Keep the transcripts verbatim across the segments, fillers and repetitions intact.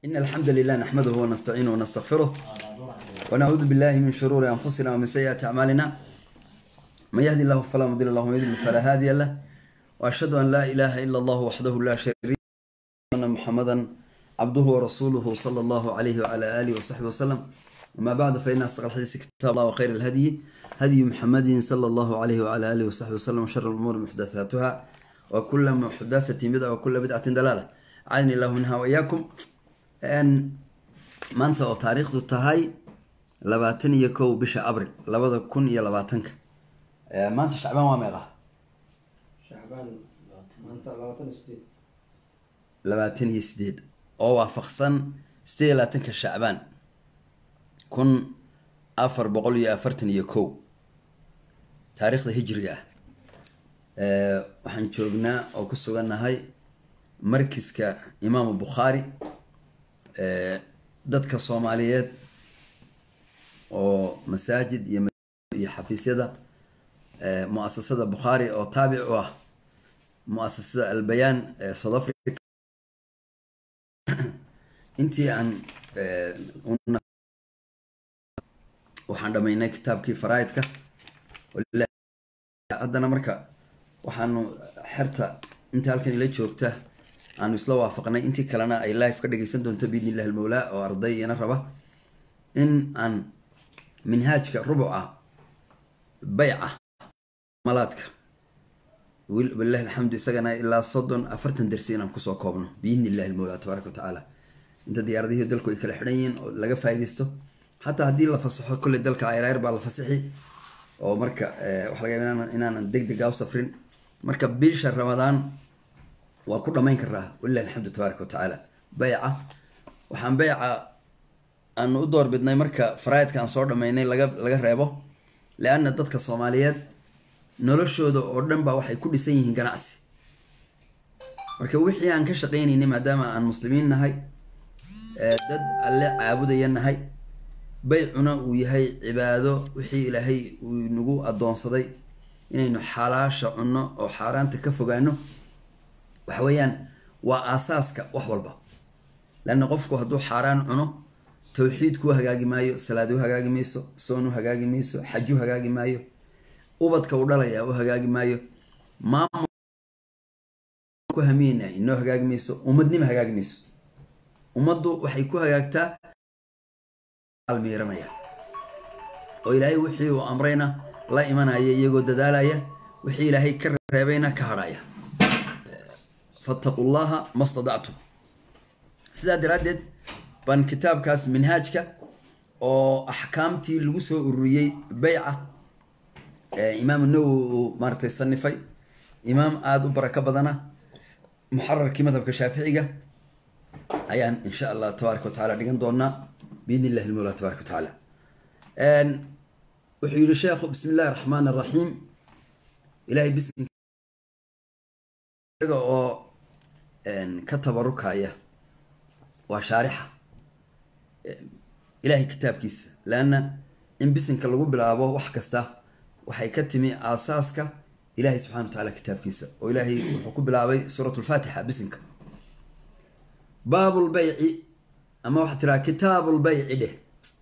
إن الحمد لله نحمده ونستعينه ونستغفره ونعوذ بالله من شرور أنفسنا ومن سيئات أعمالنا من يهدي الله فلا مضل له ومن يضلل فلا هادي له وأشهد أن لا إله إلا الله وحده لا شريك له وأن محمدا عبده ورسوله صلى الله عليه وعلى آله وصحبه وسلم. وما بعد فإن أصدق الحديث كتاب الله وخير الهدي هدي محمد صلى الله عليه وعلى آله وصحبه وسلم وشر الأمور محدثاتها وكل محدثة بدعة وكل بدعة دلالة عاني الله منها وإياكم. أن ما أنت تاريخ التهاي لباتن يكو بش أبريل لبذا كن يا لباتنك ما أنت شعبان واميرة شعبان ما أنت لباتن ستيد لباتن يسديد أو وافقصن ستيد لاتنك شعبان كن أفر بقول يا أفرتن يكو تاريخ الهجرية أه وحن شوفنا أو كسوغنا هاي مركز كإمام البخاري أه dadka Soomaaliyeed oo masaajid iyo iyo xafiisyada ee muassasada Bukhari oo taabic u ah muassasada Al-Bayan ee South Africa intii aan waxaan dhameynay kitaabkii faraa'idka haddana marka waxaanu xirta inta halkan ila joogta aan isla waafaqnay intii kalena ay live ka dhageysan doonto biidnillahi al-mawla oo ardayina raba in aan minhaajka rubuca bay'a malaadka wallahi alhamdu isagana ilaa soddon afartan darsi inaan kusoo koobno biidnillahi al-mawla tabaaraka wa tacaala inta diyaaradihii dalku ay kala xidhan yihiin oo laga faa'iideysto xataa haddii la fasaxo kulle dalka ayraayr baa la fasaxi oo marka wax laga yaabaa inaanan degdeg u safrin marka bisha ramadaan waa ku dhamayn karaa wallahi alhamdu tabaaraka wa tacaala bay'a waxaan bay'a aan u door bidnay marka faraa'idka aan soo dhameynay laga laga reebo laana dadka Soomaaliyeed noloshooda oo dhan baa waxay ku dhisan yihiin ganacsi marka wixii aan ka shaqeynayna maadaama aan muslimiin nahay dad alle caabudaynahay bay'una uu yahay cibaado wixii ilaahay uu nagu adoonsaday inaynu xalaasha cunno oo xaaraanta ka fogaano waxweeyaan waa aasaaska wax walba laana qofku hadduu xaaraan cuno tawxiidku hagaagi maayo salaadu hagaagi mayso soonu hagaagi mayso xaju hagaagi maayo ubadka u dhalaya u hagaagi maayo maamul ku hamiina inoo hagaagi mayso ummadnimo hagaagi mayso ummaddu waxay ku hagaagtaa almiiranaya oo ilaahay wixii uu amrayna la imanaya iyagoo dadaalaya wixii ilaahay ka reebayna ka hadhaya فاتقوا الله ما استطعتم سيدا درادد بان كتاب كاس منهاجك او احكامتي لغو سو ururiyay bay'a امام النووي مارتي صنفي امام aad u baraka badana muharrarki madhabka shaafiiciga ayaan insha Allah tabaaraka wa taala dhigan doona biidnillahi al-mawla tabaaraka wa taala ان wuxuu yiri sheekhu bismillaahir rahmaanir rahiim ilaahi bismi oo ان كتبركايا وشارحه الهي كتابكيس لان ان بسنك لو بلاابو wax kasta waxay ka timi aasaaska ilaahi subhanahu wa ta'ala kitaabkiisa oo ilaahi wuxuu ku bilaabay suuratul faatiha bisinka baabul bay'i ama waxa tira kitaabul bay'i de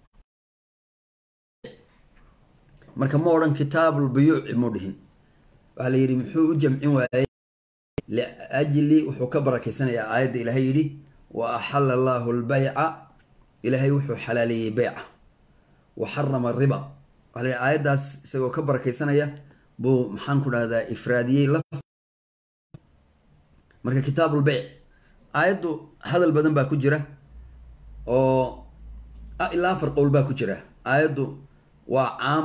marka ma oran kitaabul buyu'i mudhin waxa la yiri muxuu u jamcin waayay لأجلي وحو كبرك سنة يا آيات إلهي يدي وأحل الله البيع إلهي وحو حلالي بيع وحرم الربا على آيات داس سيو كبرك سنة يا بو محانكو هذا إفرادي لف مركا كتاب البيع آيات هذا البدن باكو جرة أو إلا فرق قول باكو جرة آيات وعام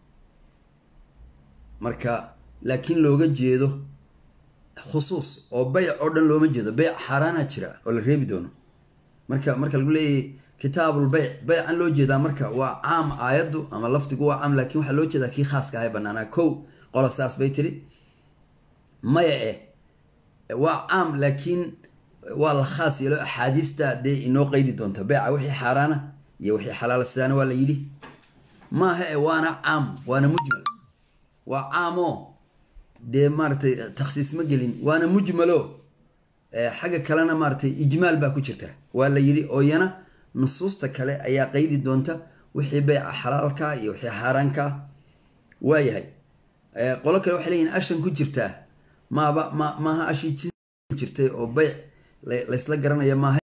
مركا لكن لو قد جيدو خصوص او بيع او دن لو ما جيده بيع حارانا جرا او لا ريبي دونو marka marka lagu leeyahay kitaabul bay' bay'an loo jeedaa marka waa caam aayadu ama laftigu waa caam laakiin waxa loo jeedaa kii khaaska ah banaana kow qola saas bay tiri maya eh waa caam laakiin waa la khaas yeelo ahadiista de inoo qeydi doonta bay'a wixii xaaraana iyo wixii xalaal sidana waa la yiri ma ha waana caam waana mujmal waa caamo de martay takhsiis ma gelin waana mujmalo xagga kalena maaragtay ijmaal baa ku jirta waa la yidhi oo iyana nusuusta kale ayaa qeydi doonta wixii beyca xalaalka iyo wixii xaaraanka waayahay qolo kale waxay leeyihin ashan ku jirtaa maaba ma maaha ashii jirtay oo beyc laysla garanaya maaha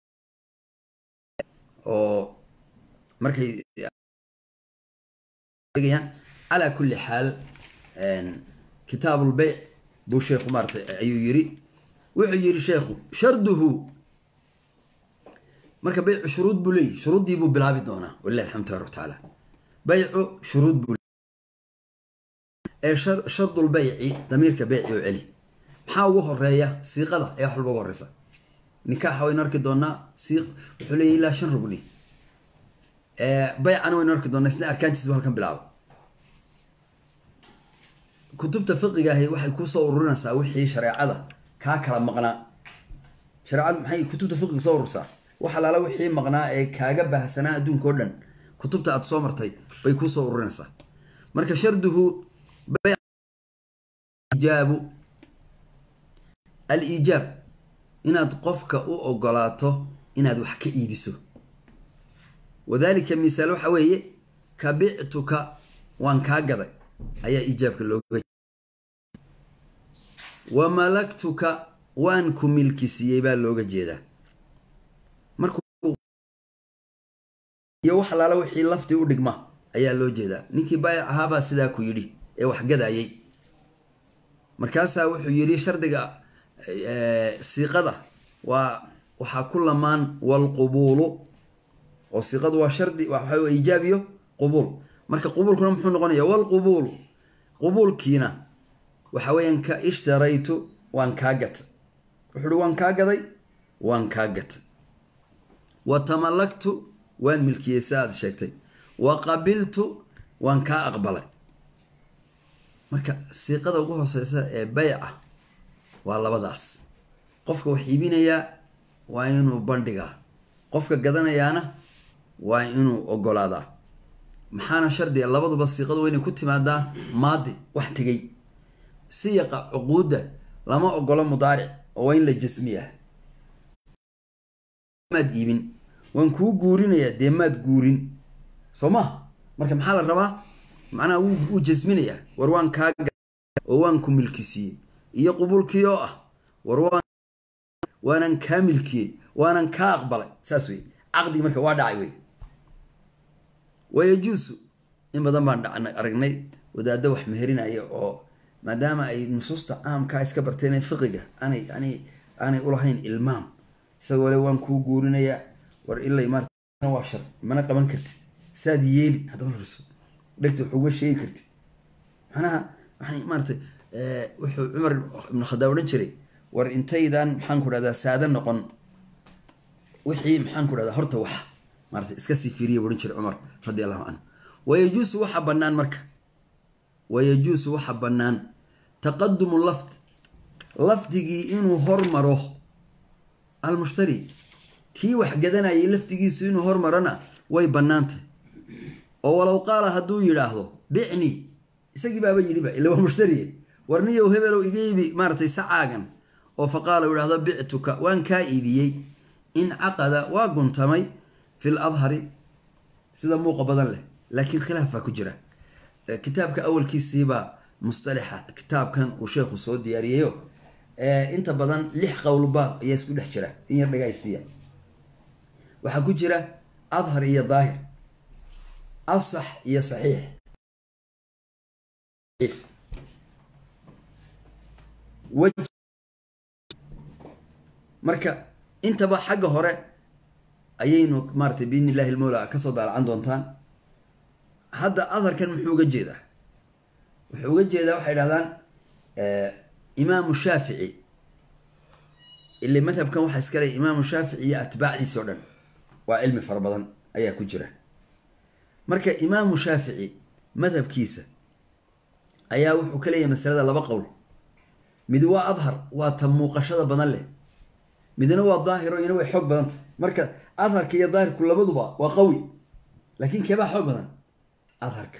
oo markay calaa kulli xaal kitaabulbeyc buu sheekhu maaratay ayuu yiri wuxuu yiri sheekhu sharduhu marka beycu shuruud buu leeyahy shuruuddii buu bilaabi doonaa walilahi alxamdu tabaaraka watacaala beycu shuruud buu ee shardulbeyci damiirka beyci oo celi maxaa ugu horeeya siiqada ee wax walba ugu horeysa nikaaxa waynu arki doonaa siiq wuxuu leeyahy ilaa shan rugni beycana waynu arki doonaa isna arkaantiisba halkan bilaabo kutubta fiqiga ahi waxay kusoo ururinaysaa wixii shareecada kaa kala maqnaa shareecadu maxay kutubta fiqiga soo urursaa wax alaala wixii maqnaa ee kaaga baahsanaa adduunka o dhan kutubta aad soo martay bay kusoo ururinaysaa marka sharduhu ijaabu al-iijaab inaad qofka u ogolaato inaad wax ka iibiso wadaalika misaal waxa weeye kabictuka waan kaa gaday ayaa iijaabka looga wa malaktuka waan ku milkisiiyey baa looga jeedaa markuu iyo wax alaala wixii laftii u dhigma ayaa loo jeedaa ninkii baayac ahaabaa sidaa ku yidhi ee wax gadayay markaasaa wuxuu yidhi shardiga siiqada waa waxaa ku lamaan walqubuulu oo siiqadu waa shardi waxa iijaab iyo qubuul marka qubuulkuna muxuu noqonaya walqubuulu qubuulkiina waxa weeyaan ka ishtaraytu waan kaa gata wuxuu uhi waan kaa gaday waan kaa gata wa tamallaktu waan milkiyey sa aad sheegtay wa qabiltu waan kaa aqbalay marka siiqada ugu hooseysa ee beyca waa labadaas qofka wax iibinayaa waa inuu bandhigaa qofka gadanayaana waa inuu ogolaadaa maxaana shardiga labaduba siiqadu waa inay ku timaadaa maadi wax tegey siyaqa cuquudda lama ogolo mudaaric oo waa in la jasmiyaa maad iibin waan kuu guurinayaa dee maad guurin soo maha marka maxaa la rabaa macnaha wuu jasminayaa war waan kaa oo waan ku milkisiiyey iyo qubulkii oo ah war waan waanan kaa milkiyey waanan kaa aqbalay saas wey caqdigi marka waa dhacay wey wayajuusu in badan baan dhacnay aragnay wadaaddo wax meherinaya oo maadaama ay nusuusta caamkaa iska barteen ee fiqiga aanay aanay aanay ulahayn ilmaam isagoo le waan kuu guurinayaa war ilay maarta waa shar mana qaban kartid saad yeeli haddaba rurso dhegta wax uga sheegi kartid macnaha waxaan maaratay wuxuu cumar ibnu khadaab odhan jiray war intaydan maxaan ku dhahdaa saada noqon wixii maxaan ku dhahdaa horta wax maarata iska sii fiiriya odhan jiray cumar radi allahu canhu wayajuusu waxa bannaan marka wayajuusu waxa bannaan taqadumu lafd lafdigii inuu hormaro almushtari kii wax gadanayay laftigiisu inuu hormarona way bannaantay oo walow qaala hadduu yidhaahdo bicni isagii baaba yidhiba ila waa mushtariye warniyow hebelow iga iibi maaratay sacaagan oo fa qaala u yidhahdo bictuka waan kaa iibiyey incaqada waa guntamay fi ladhari sida muuqa badan leh laakiin khilaaf baa ku jira kitaabka awalkiisiibaa mustalaxa kitaabkan uu sheekhu soo diyaariyeyo inta badan lix qowlba ayaa isku dhex jira in yar dhagaysiya waxaa ku jira adhar iyo daahir asax iyo saxiix marka intaba xagga hore ayaynu maaratay biidni illahi lmawla kasoo daalacan doontaan hadda adharkan muxuu uga jeedaa wuxuu uga jeedaa waxay dhahdaan imaamu shaafici ile madhabkan waxaa iska ley imaamu shaafici iyo atbaacdiisa o dhan waa cilmi fara badan ayaa ku jira marka imaamu shaafici madhabkiisa ayaa wuxuu ka leeyahay masalada laba qowl mid waa adhar waa ta muuqashada badan leh midna waa daahiro iyana way xoog badanta marka adharka iyo daahirku labaduba waa qawi laakiin keebaa xoog badan adharka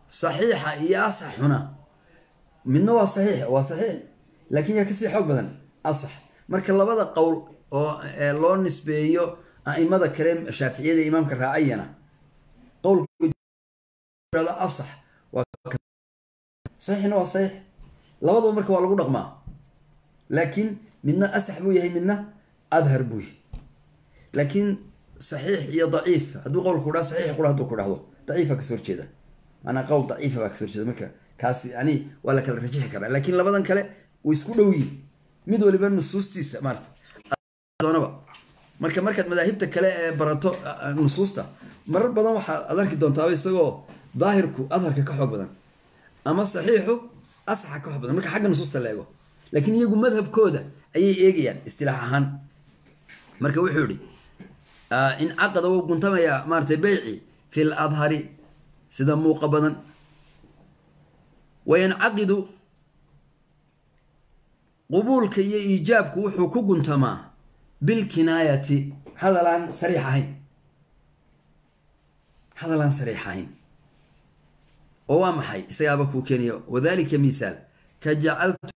saxiixa iyo asaxuna midna waa saxiix waa saxiix laakiin yaa kasii xoog badan asax marka labada qowl oo loo nisbeeyo a'imada kale shaaficiyada imaamka raacayana qowlka asax waa saxiixna waa saxiix labadaba marka waa lagu dhaqmaa laakiin midna asax buu yahay midna adhar buu yahay laakiin saxiix iyo daciif hadduu qowlku kudhaha saxiix kudha hadduu ku dhahdo daciifa kasoo horjeeda maanaa qowl daciifa baa kasoo horjeeda marka kaasi yani waa la kala rajixi karaa laakiin labadan kale way isku dhow yihin mid waliba nusuustiisa maarata doonaba marka markaad madaahibta kale ee barato nusuusta marar badan waxaad ad arki doontaaba isagoo daahirku adharka ka xoog badan ama saxiixu asaxa ka xoog badan marka xagga nusuusta la eego laakiin iyagu madhabkooda ayay eegayaan istilaax ahaan marka wuxuu yihi incaqada wuu guntamayaa maaratay beyci fi ladhari sida muuqa badan wayancaqidu qubuulka iyo iijaabku wuxuu ku guntamaa bilkinaayati hadalaan sariix ahayn hadalaan sariix ahayn oo waa maxay isagaaba kuu keenayo wadalika misaal ka jacaltu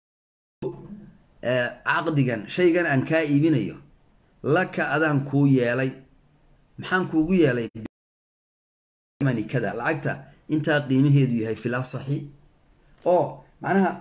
caqdigan shaygan aan kaa iibinayo laka adaan kuu yeelay maxaan kuugu yeelay kada lacagta intaa qiimaheedu yahay fil asaxi oo macnaha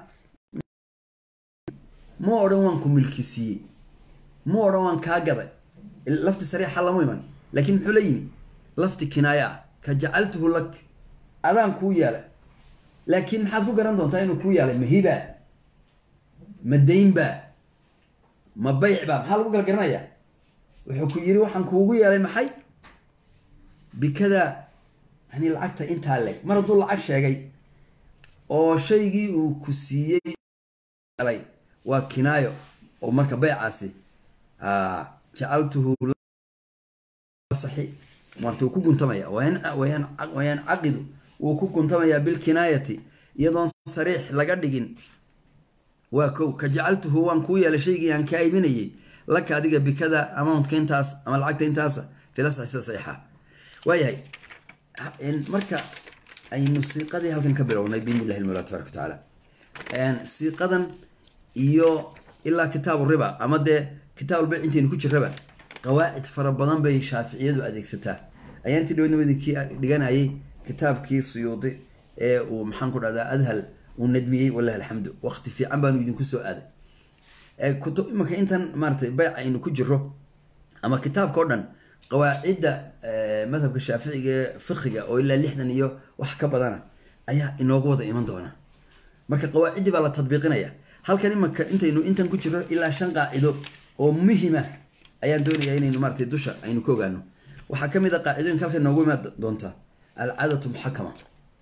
ma odhan waan ku milki siiyey ma odhan waan kaa gaday lafti sariixa lama iman laakiin muxuu la yimi lafti kinaaya ah ka jacaltuhu lak adaan kuu yeelay laakiin maxaad ku garan doontaa inuu kuu yeelay ma hiba ma dayn baa ma bayc baa maxaa lagu kala garanayaa wuxuu ku yiri waxaan kuugu yeelay maxay bikada yani lacagta intaa leg mar hadduu lacag sheegay oo shaygii uu ku siiyey waa kinaayo oo marka baycaasi jacaltuhu saxi marta uu ku guntamaya wayancaqidu wuu ku guntamayaa bilkinaayati iyadoon sariix laga dhigin waa kow ka jacaltuhu waan kuu yeelay shaygii aan kaa iibinayay laka adiga bikada amountka intaas ama lacagta intaasa filasax sida saxiixa waayahay marka aynu siiqadii halkan ka bilownay biidni illahi almawla tabaraka watacaala siiqadan iyo ilaa kitaabu riba ama dee kitaabulbayc intaynu ku jirraba qawaacid fara badan bay shaaficiyadu adeegsataa ayaantii dhawedna wadinkii dhiganayay kitaabkii suyuudi ee uu maxaan ku dhahdaa adhal uu nadmiyey walahi alxamdu waqti fiican baanu idinku soo aaday kutub imanka intan maaratay bayc aynu ku jiro ama kitaabka o dhan qawaacidda madhabka shaaficiga ee fiqiga oo ilaa lixdan iyo wax ka badana ayaa inoogu wada iman doona marka qawaaciddii baa la tadbiiqinaya halkan imanka intaynu intan ku jiro ilaa shan qaacido oo muhima ayaan doonayaa inaynu maaratay dusha aynu ka ogaano waxaa kamid a qaacidooyinka halkan noogu imaan doonta alcaadatu muxakama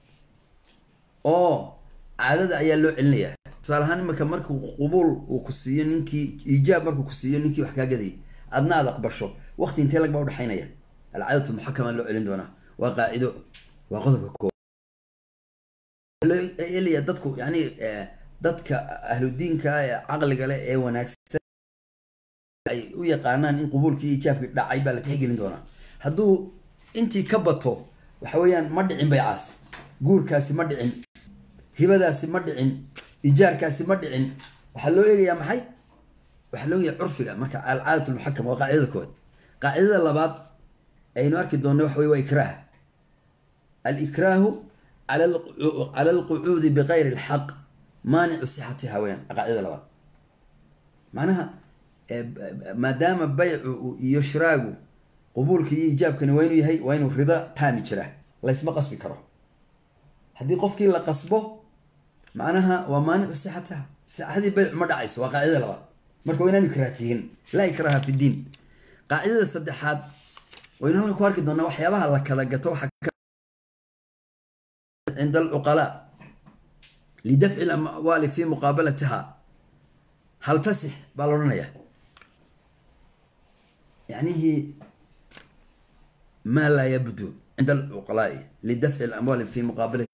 oo caadada ayaa loo celinayaa tusaale ahaan imanka markuu qubuul uu ku siiyo ninkii iijaab markuu ku siiyo ninkii wax kaa gadayay adna aad aqbasho waqti intee lag baa udhexaynaya alcaadatu muxakama loo celin doonaa waa qaacido waa qodobka koo loo eliya dadku yani dadka ahludiinka ee caqliga leh ee wanaagsan ay u yaqaanaan in qubuulkii iijaabkii dhacay baa la tixgelin doonaa hadduu intii ka bato waxa weeyaan ma dhicin baycaas guurkaasi ma dhicin hibadaasi ma dhicin ijaarkaasi ma dhicin waxaa loo eegayaa maxay waxaa loo eegaya curfiga marka alcaadat lmuxakama waa qaacidada kood qaacidada labaad aynu arki doonno waxa wey waa ikraah alikraahu cala alqucuudi bigayri alxaq maanicu sixatiha weyaan qaacidada labaad macnaha maadaama baycu iyo shiraagu qubuulka iyo ijaabkani waa inuu yahay waa inuu rida taami jiraa laysma qasbi karo haddii qofkii la qasbo macnaha waa maanicu sixatiha sixadii baycu ma dhacayso waa qaacidada labaad marka waa inaan ikraajihin laa ikraha fi diin qaacidada saddexaad waynu halkan ku arki doonaa waxyaabaha la kala gato waxaa cinda alcuqalaa lidafci lamwaali fi muqaabalatiha hal tasix baa la odhanayaa yacnihi maa laa yabdu cinda alcuqalaai lidafci alamwaali fi muqaabalati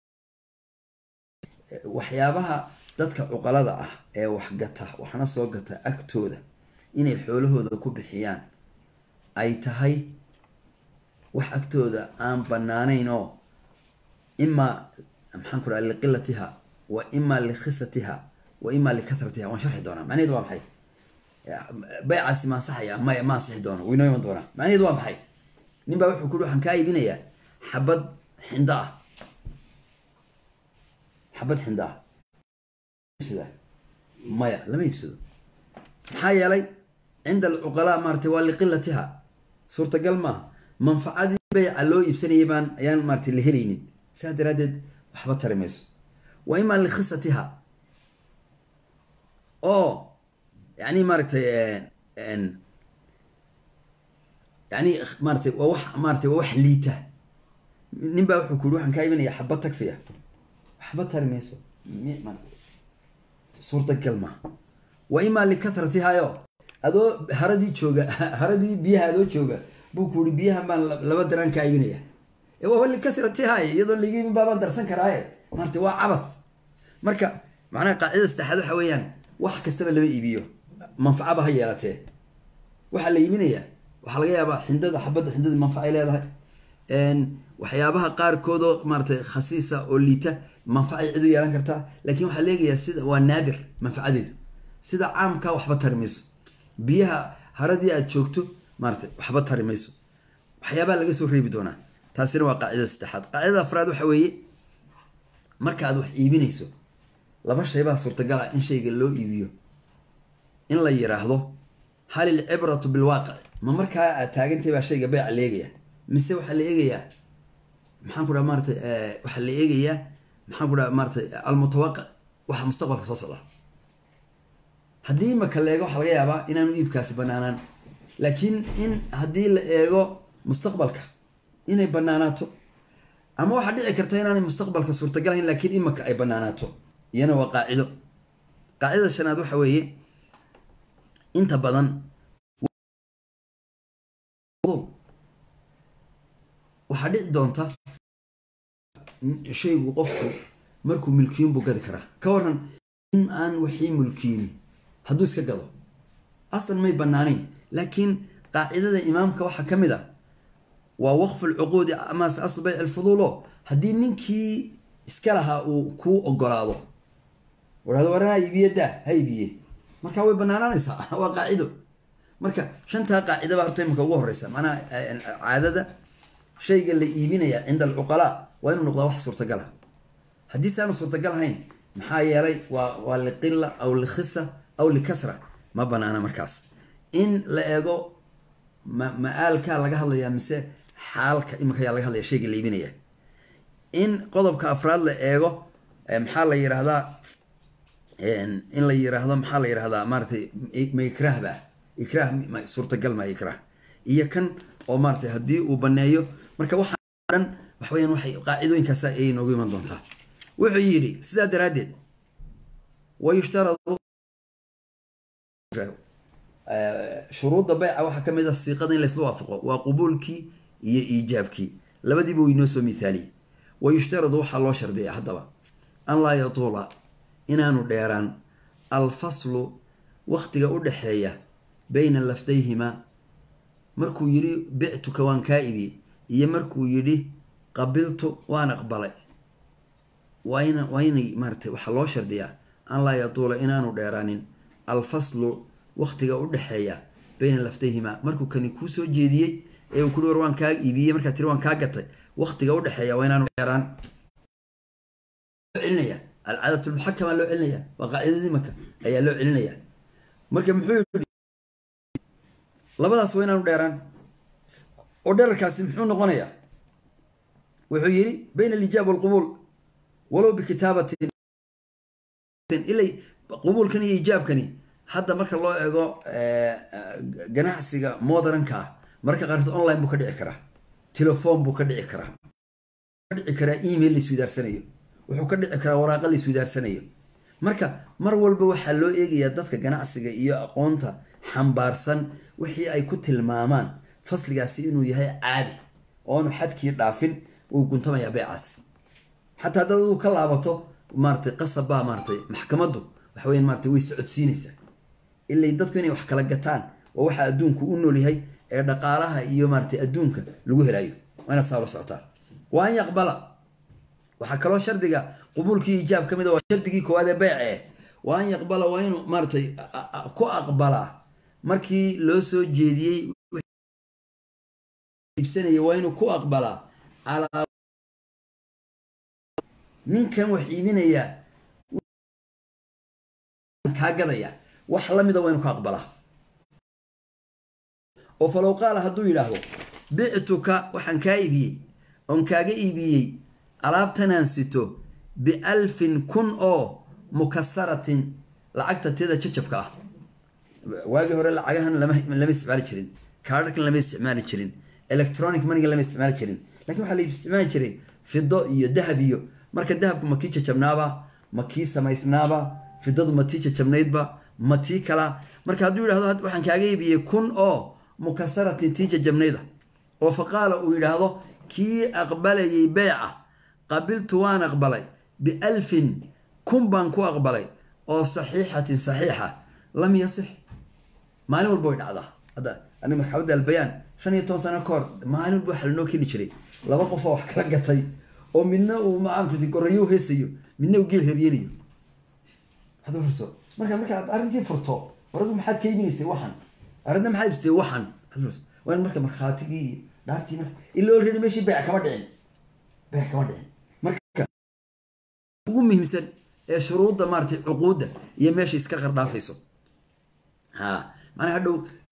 waxyaabaha dadka cuqalada ah ee wax gata waxna soo gata agtooda inay xoolahooda ku bixiyaan ay tahay wax agtooda aan banaanayn oo imaa maxaan ku dhaha liqilatiha wa imaa likhisatiha وإما لكثرتها وانشرح دونا معني دوام حي بيع ما صحيا ما ما صح دونا وينو من دونا معني دوام حي نبى وحنا كل واحد كاي بنيا حبد حندا حبد حندا يفسده ما لم يفسده حي لي عند العقلاء مارتي ولقلتها صورة قلمة منفعة بيع لو يبسني يبان أيان مارتي اللي هليني ساد ردد وحبط رميس وإما لخصتها أو يعني مارتي إن يعني مارتي ووح مارتي ووح ليته نبى وحكوا روحن كايبن يا حبطك فيها حبط رميس صورة الكلمة وإما لكثرتها يو هذا هردي شوجا هردي بيها هذا شوجا بوكوري بيها ما لبدران كايبنية هو اللي كثرتها هاي يظل اللي يجي بابا درسان كراي مارتي وعبث مركا معناه قاعدة استحاله حويان wax kastaba laba iibiyo manfaacaba ha yeelatee waxa la iibinaya waxa laga yaabaa xindada xabada xindada manfaac leedahay een waxyaabaha qaar kood oo maartay khasiisa oo liita manfaac cid u yeelan kartaa laakiin waxa leeyahay sida waa naadir manfaacadeedu sida caamka waxba tarmayso biyaha haradii aad joogto maartay waxba tarmayso waxyaabaha laga soo reebi doonaa taasina waa qaacida saddexaad qaacida afraad waxa weeye marka aad wax iibinayso laba shay baa suurtagal ah in shayga loo iibiyo in la yiraahdo hal al ibratu bil waqi ma marka aad taagantay baa shayga beec leegaya mise waxa la eegayaa maxaan ku dhamaa martay waxa la eegayaa maxaan ku dhamaa martay al mutawaqi waxa mustaqbalka soo socda hadii ma kala eego waxa laga yaabaa inaanu iibkaasi banaanaan laakiin in hadii la eego mustaqbalka inay banaanaato ama waxa dhici karta inaanay mustaqbalka suurtagal ahayn laakiin imaka ay banaanaato yana waa qaacido qaacidada shanaad waxa weeye inta badan waxa dhici doonta shaygu qofku markuu milkiin buu gadi karaa ka waran in aan wixii mulkiini hadduu iska gado aslan may banaanayn laakiin qaacidada imaamka waxa ka mid ah waa waqf alcuquudi ama asl bayc alfudulo haddii ninkii iska lahaa uu kuu ogolaado waraado warana iibiyada haybiye marka way banaananaysaa waa qaacido marka shanta qaacido baa horta imka ugu horeysa macna caadada shayga la iibinaya inda alcuqala waa inuu noqdo wax suurtagal ah haddii saanu suurtagal ahayn maxaa yeelay waa waa liqilla aw likhisa aw likasra ma banaana markaas in la eego maalka laga hadlayaa mise xaalka imka yaa laga hadlaya shayga la iibinaya in qodobka afraad la eego maxaa la yiraahdaa in la yiraahdo maxaa la yiraahdaa maartay ma ikraah ba ikraah ma suurtagal ma ikraah iyo kan oo maartay hadii uu baneeyo marka waxa dhan wax weeyaan waxay qaacidooyinkaas ay noogu iman doontaa wuxuu yiri sida daraadeed ويشترط شروط بيع waxa kamid ah siiqada in la isla waafaqo waa qubulki iyo iijaabki labadiiba way noo soo miisaali ويشترط waxa loo shardiyaa hadaba an la yatula inaanu dheeraan alfaslu waqtiga u dhaxeeya bayna laftayhima markuu yiri bi'tuka waan kaa'ibi iyo markuu yiri qabiltu waan aqbalay wayna wayna martay waxa loo shardiyaa an la yatula inaanu dheeraanin alfaslu waqtiga u dhaxeeya bayna laftayhima markuu kani ku soo jeediyay ee uu ku dhawr waan kaa'ibi marka tiri waan ka gatay waqtiga u dhaxeeya waynaanu dheeraan cilniya العادة المحكمة لو علنيا وقاعدة دي مكة أي لو علنيا مركب محيو لبضاس وين أنا ديران ودير كاسم محيو نغنيا وحيري بين الإجابة والقبول ولو بكتابة إلي قبول كني إيجاب كني حتى مركب الله يقول جناح سيجا مودرن كا مركب قرأت أونلاين بكرة إكرا تلفون بكرة إكرا إكرا إيميل لسويدار سنة wuxuu ka dhici karaa waraaqo la isweydaarsanay marka mar walba waxa loo eegayaa dadka ganacsiga iyo aqoonta xambaarsan wixii ay ku tilmaamaan fasligaasi inuu yahay caadi oo aanu xadkii dhaafin uu guntamaya beecaas hatta dad uu ka laabato maartay qasaba maartay maxkamadu waxa weeyaan maartay way socodsiinaysaa ilaa dadku inay wax kala gataan oo waxa adduunku u nool yahay ee dhaqaalaha iyo maartay adduunka lagu helayo waana saaro socotaa waan yaqbala waxa kala shardiga qubulkii ijaab kamid waa shardigii koowaad ee beece waa an yaqbala waa inuu maaratay ku aqbalaa markii loo soo jeediyey iibsanaya waa inuu ku aqbalaa calaa ninkan wax iibinaya kaa gadaya wax la mida waa inuu ka aqbalaa oo falow qaala hadduu yidhaahdo bictuka waxaan kaa iibiyey oon kaaga iibiyey alaabtanaan sito bialfin kun oo mukasaratin lacagta teeda jajabka ah waagii hore lacagahan lama isticmaali jirin kaadharkan lama isticmaali jirin electronic maniga lama isticmaali jirin lakin waxaa la isticmaali jiray fido iyo dahab iyo marka dahabku ma kii jajabnaaba ma kii samaysnaaba fidadu ma tii jajabnaydba ma tii kala marka hadduu yidhahdo waxaan kaaga iibiyey kun oo mukasaratin tii jajabnayda oo faqaala uu yidhaahdo kii aqbalayay beyca qabiltu waan aqbalay bialfin kun baan ku aqbalay oo saxiixatin saxiixa lam yasix maalin walba way dhacdaa hadda ani maxkamada albayaan shan iyo toban sano ka hor maalin walba waxa lanoo keeni jiray laba qof oo wax kala gatay oo midna uu macaamkati gorayo heesayo midna uu geel heryanayo hada farso marka markaad arrintii furto waradu maxaad ka iibinaysay waxan arrinta maxaad ibsatay waxan waa in marka markhaatigii iyo dhaartii marka ila already meeshii beec kama dhicin beec kama dhicin marka ugu muhiimsan ee shuruudda maaratay cuquudda iyo meesha iska qardhaafayso ha macnaha hadhow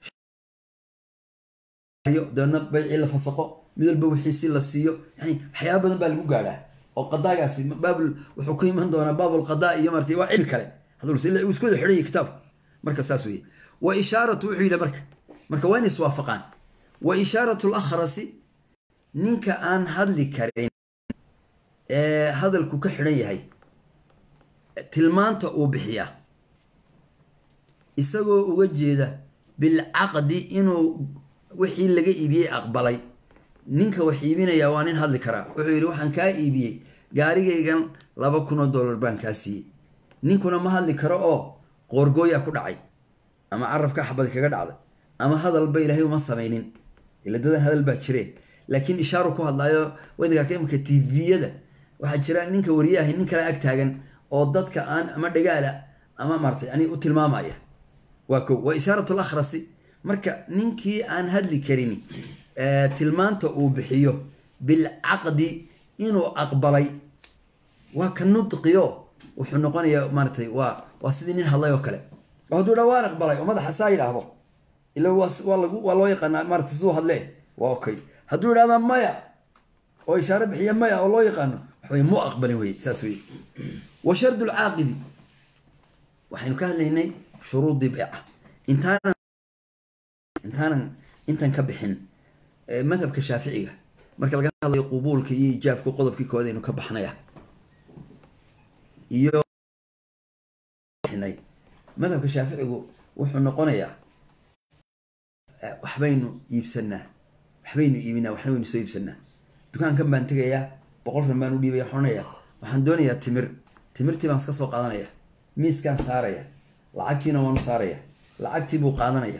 dabeedna baycii la fasaqo mid walba wixiisi la siiyo yani waxyaaba badan baa lagu gaadhaa oo qadaagaasi baabul wuxuu ku iman doonaa baabulqadaa iyo maratay waa cilmi kale haduu uu isku wada xidhan yahay kitaabku marka saas weeye wa ishaaratu wuxuu yidhi marka marka waa in iswaafaqaan wa ishaaratu lakhrasi ninka aan hadli karin ee hadalku ka xidhan yahay tilmaanta uu bixiyaa isagoo uga jeeda bilcaqdi inuu wixii laga iibiyey aqbalay ninka wax iibinayaa waa nin hadli karaa wuxuu yidhi waxaan kaa iibiyey gaarigaygan laba kun oo dollar baan kaa siiyey ninkuna ma hadli karo oo qoorgooyaa ku dhacay ama carabka xabadi kaga dhacday ama hadalba ilaahay uma samaynin ila dadan hadal baa jireen laakiin ishaaru ku hadlaayo wadagaa imika tviyada waxaa jira ninka wariyaha nin kale ag taagan oo dadka aan ama dhagaala ama maartay yani u tilmaamaya waa ko waa ishaarat lakhrasi marka ninkii aan hadli karin tilmaanta uu bixiyo bilcaqdi inuu aqbalay waa ka nudqiyo wuxuu noqonayaa maaratay waa waa sidii nin hadlay oo kale oo hadduu dhaa waan aqbalay oo madaxa saa yidhaahdo ila waa lagu waa loo yaqaanaa maaratay siduu hadlee waa okay hadduu yidhahda maya oo ishaare bixiya maya oo loo yaqaano waxawey mu aqbalin weye saas weye wa shardu lcaaqidi waxaynu ka hadlaynay shuruudii beeca intaanan intaanan intan ka bixin madhabka shaaficiga marka laga hadlayo qubuulka iyo ijaabka qodobkii kooda aynu ka baxnaya iyo madhabka shaaficigu wuxuu noqonayaa waxbaynu iibsanaa waxbaynu iibinaa waxna waynu soo iibsanaa dukaankan baan tegayaa boqol ran baan u dhiibaya waxaan onayaa waxaan doonayaa timir timirtii baan iska soo qaadanaya miiskaan saaraya lacagtiina waanu saaraya lacagtii buu qaadanaya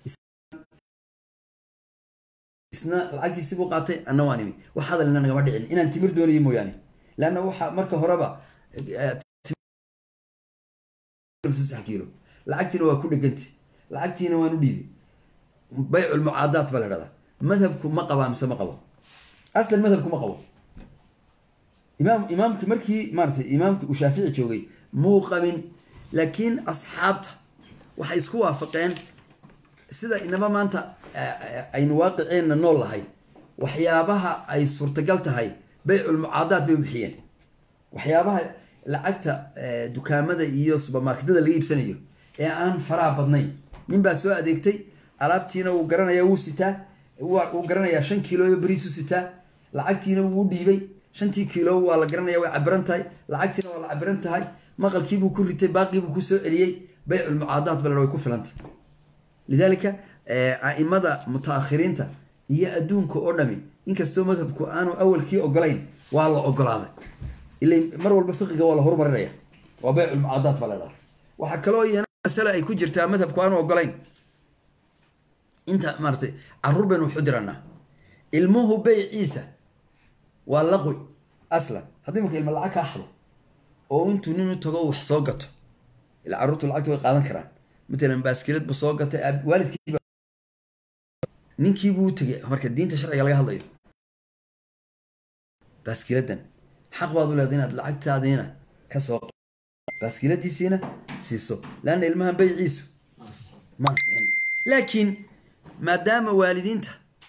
isna lacagtiisi buu qaatay anna waan imi wax hadalina nagama dhicin inaan timir doonayo mooyaane leanna waxa marka horeba saddex kiilo lacagtiina waa ku dhegantay lacagtiina waan u dhiibay baycu lmucaadaat baa la dhahdaa madhabku ma qabaa mise ma qabo aslan madhabku ma qabo imaam imaamki markii maaratay imaamki uu shaafici joogay muu qabin laakiin asxaabta waxay isku waafaqeen sida inaba maanta aynu waaqiceenna nool lahay waxyaabaha ay suurtagal tahay bayculmucaadaat bay u bixiyeen waxyaabaha lacagta dukaamada iyo subermarketada laga iibsanayo ee aan faraha badnayn nin baa soo adeegtay alaabtiina wuu garanayaa wuu sitaa wuu garanayaa shan kiilooyo beriisu sitaa lacagtiina wuu dhiibay shantii kiilo waa la garanaya way cabiran tahay lacagtiina waa la cabiran tahay maqalkiibuu ku ritay baaqiibuu kusoo celiyey bayculmucaadaat bal way ku filantay lidaalika a'imada mutaakhiriinta iyo adduunka oo dhami inkastoo madhabku aanu awalkii ogolayn waa la ogolaaday ila mar walba fiqiga waa la horumarinaya waa bayculmucaadaat baa la dhaha waxaa kaloo iyana masale ay ku jirtaa madhabku aanu ogolayn inta maaratay caruur baynu waxu diranaa ilmuhu bayciisa waa laqwi aslan haddii marka ilma lacag kaa xado oo intuu nin u tago wax soo gato ila carruurtu lacagta way qaadan karaan matalan baaskilad buu soo gatay waalidkii ninkii buu tegay marka diinta sharciga laga hadlayo baaskiladan xaq baad u leedahay inaad lacagtaadiina ka soo baaskiladiisiina siiso laanna ilmahan bayciisu ma ansixin laakiin maadaama waalidiinta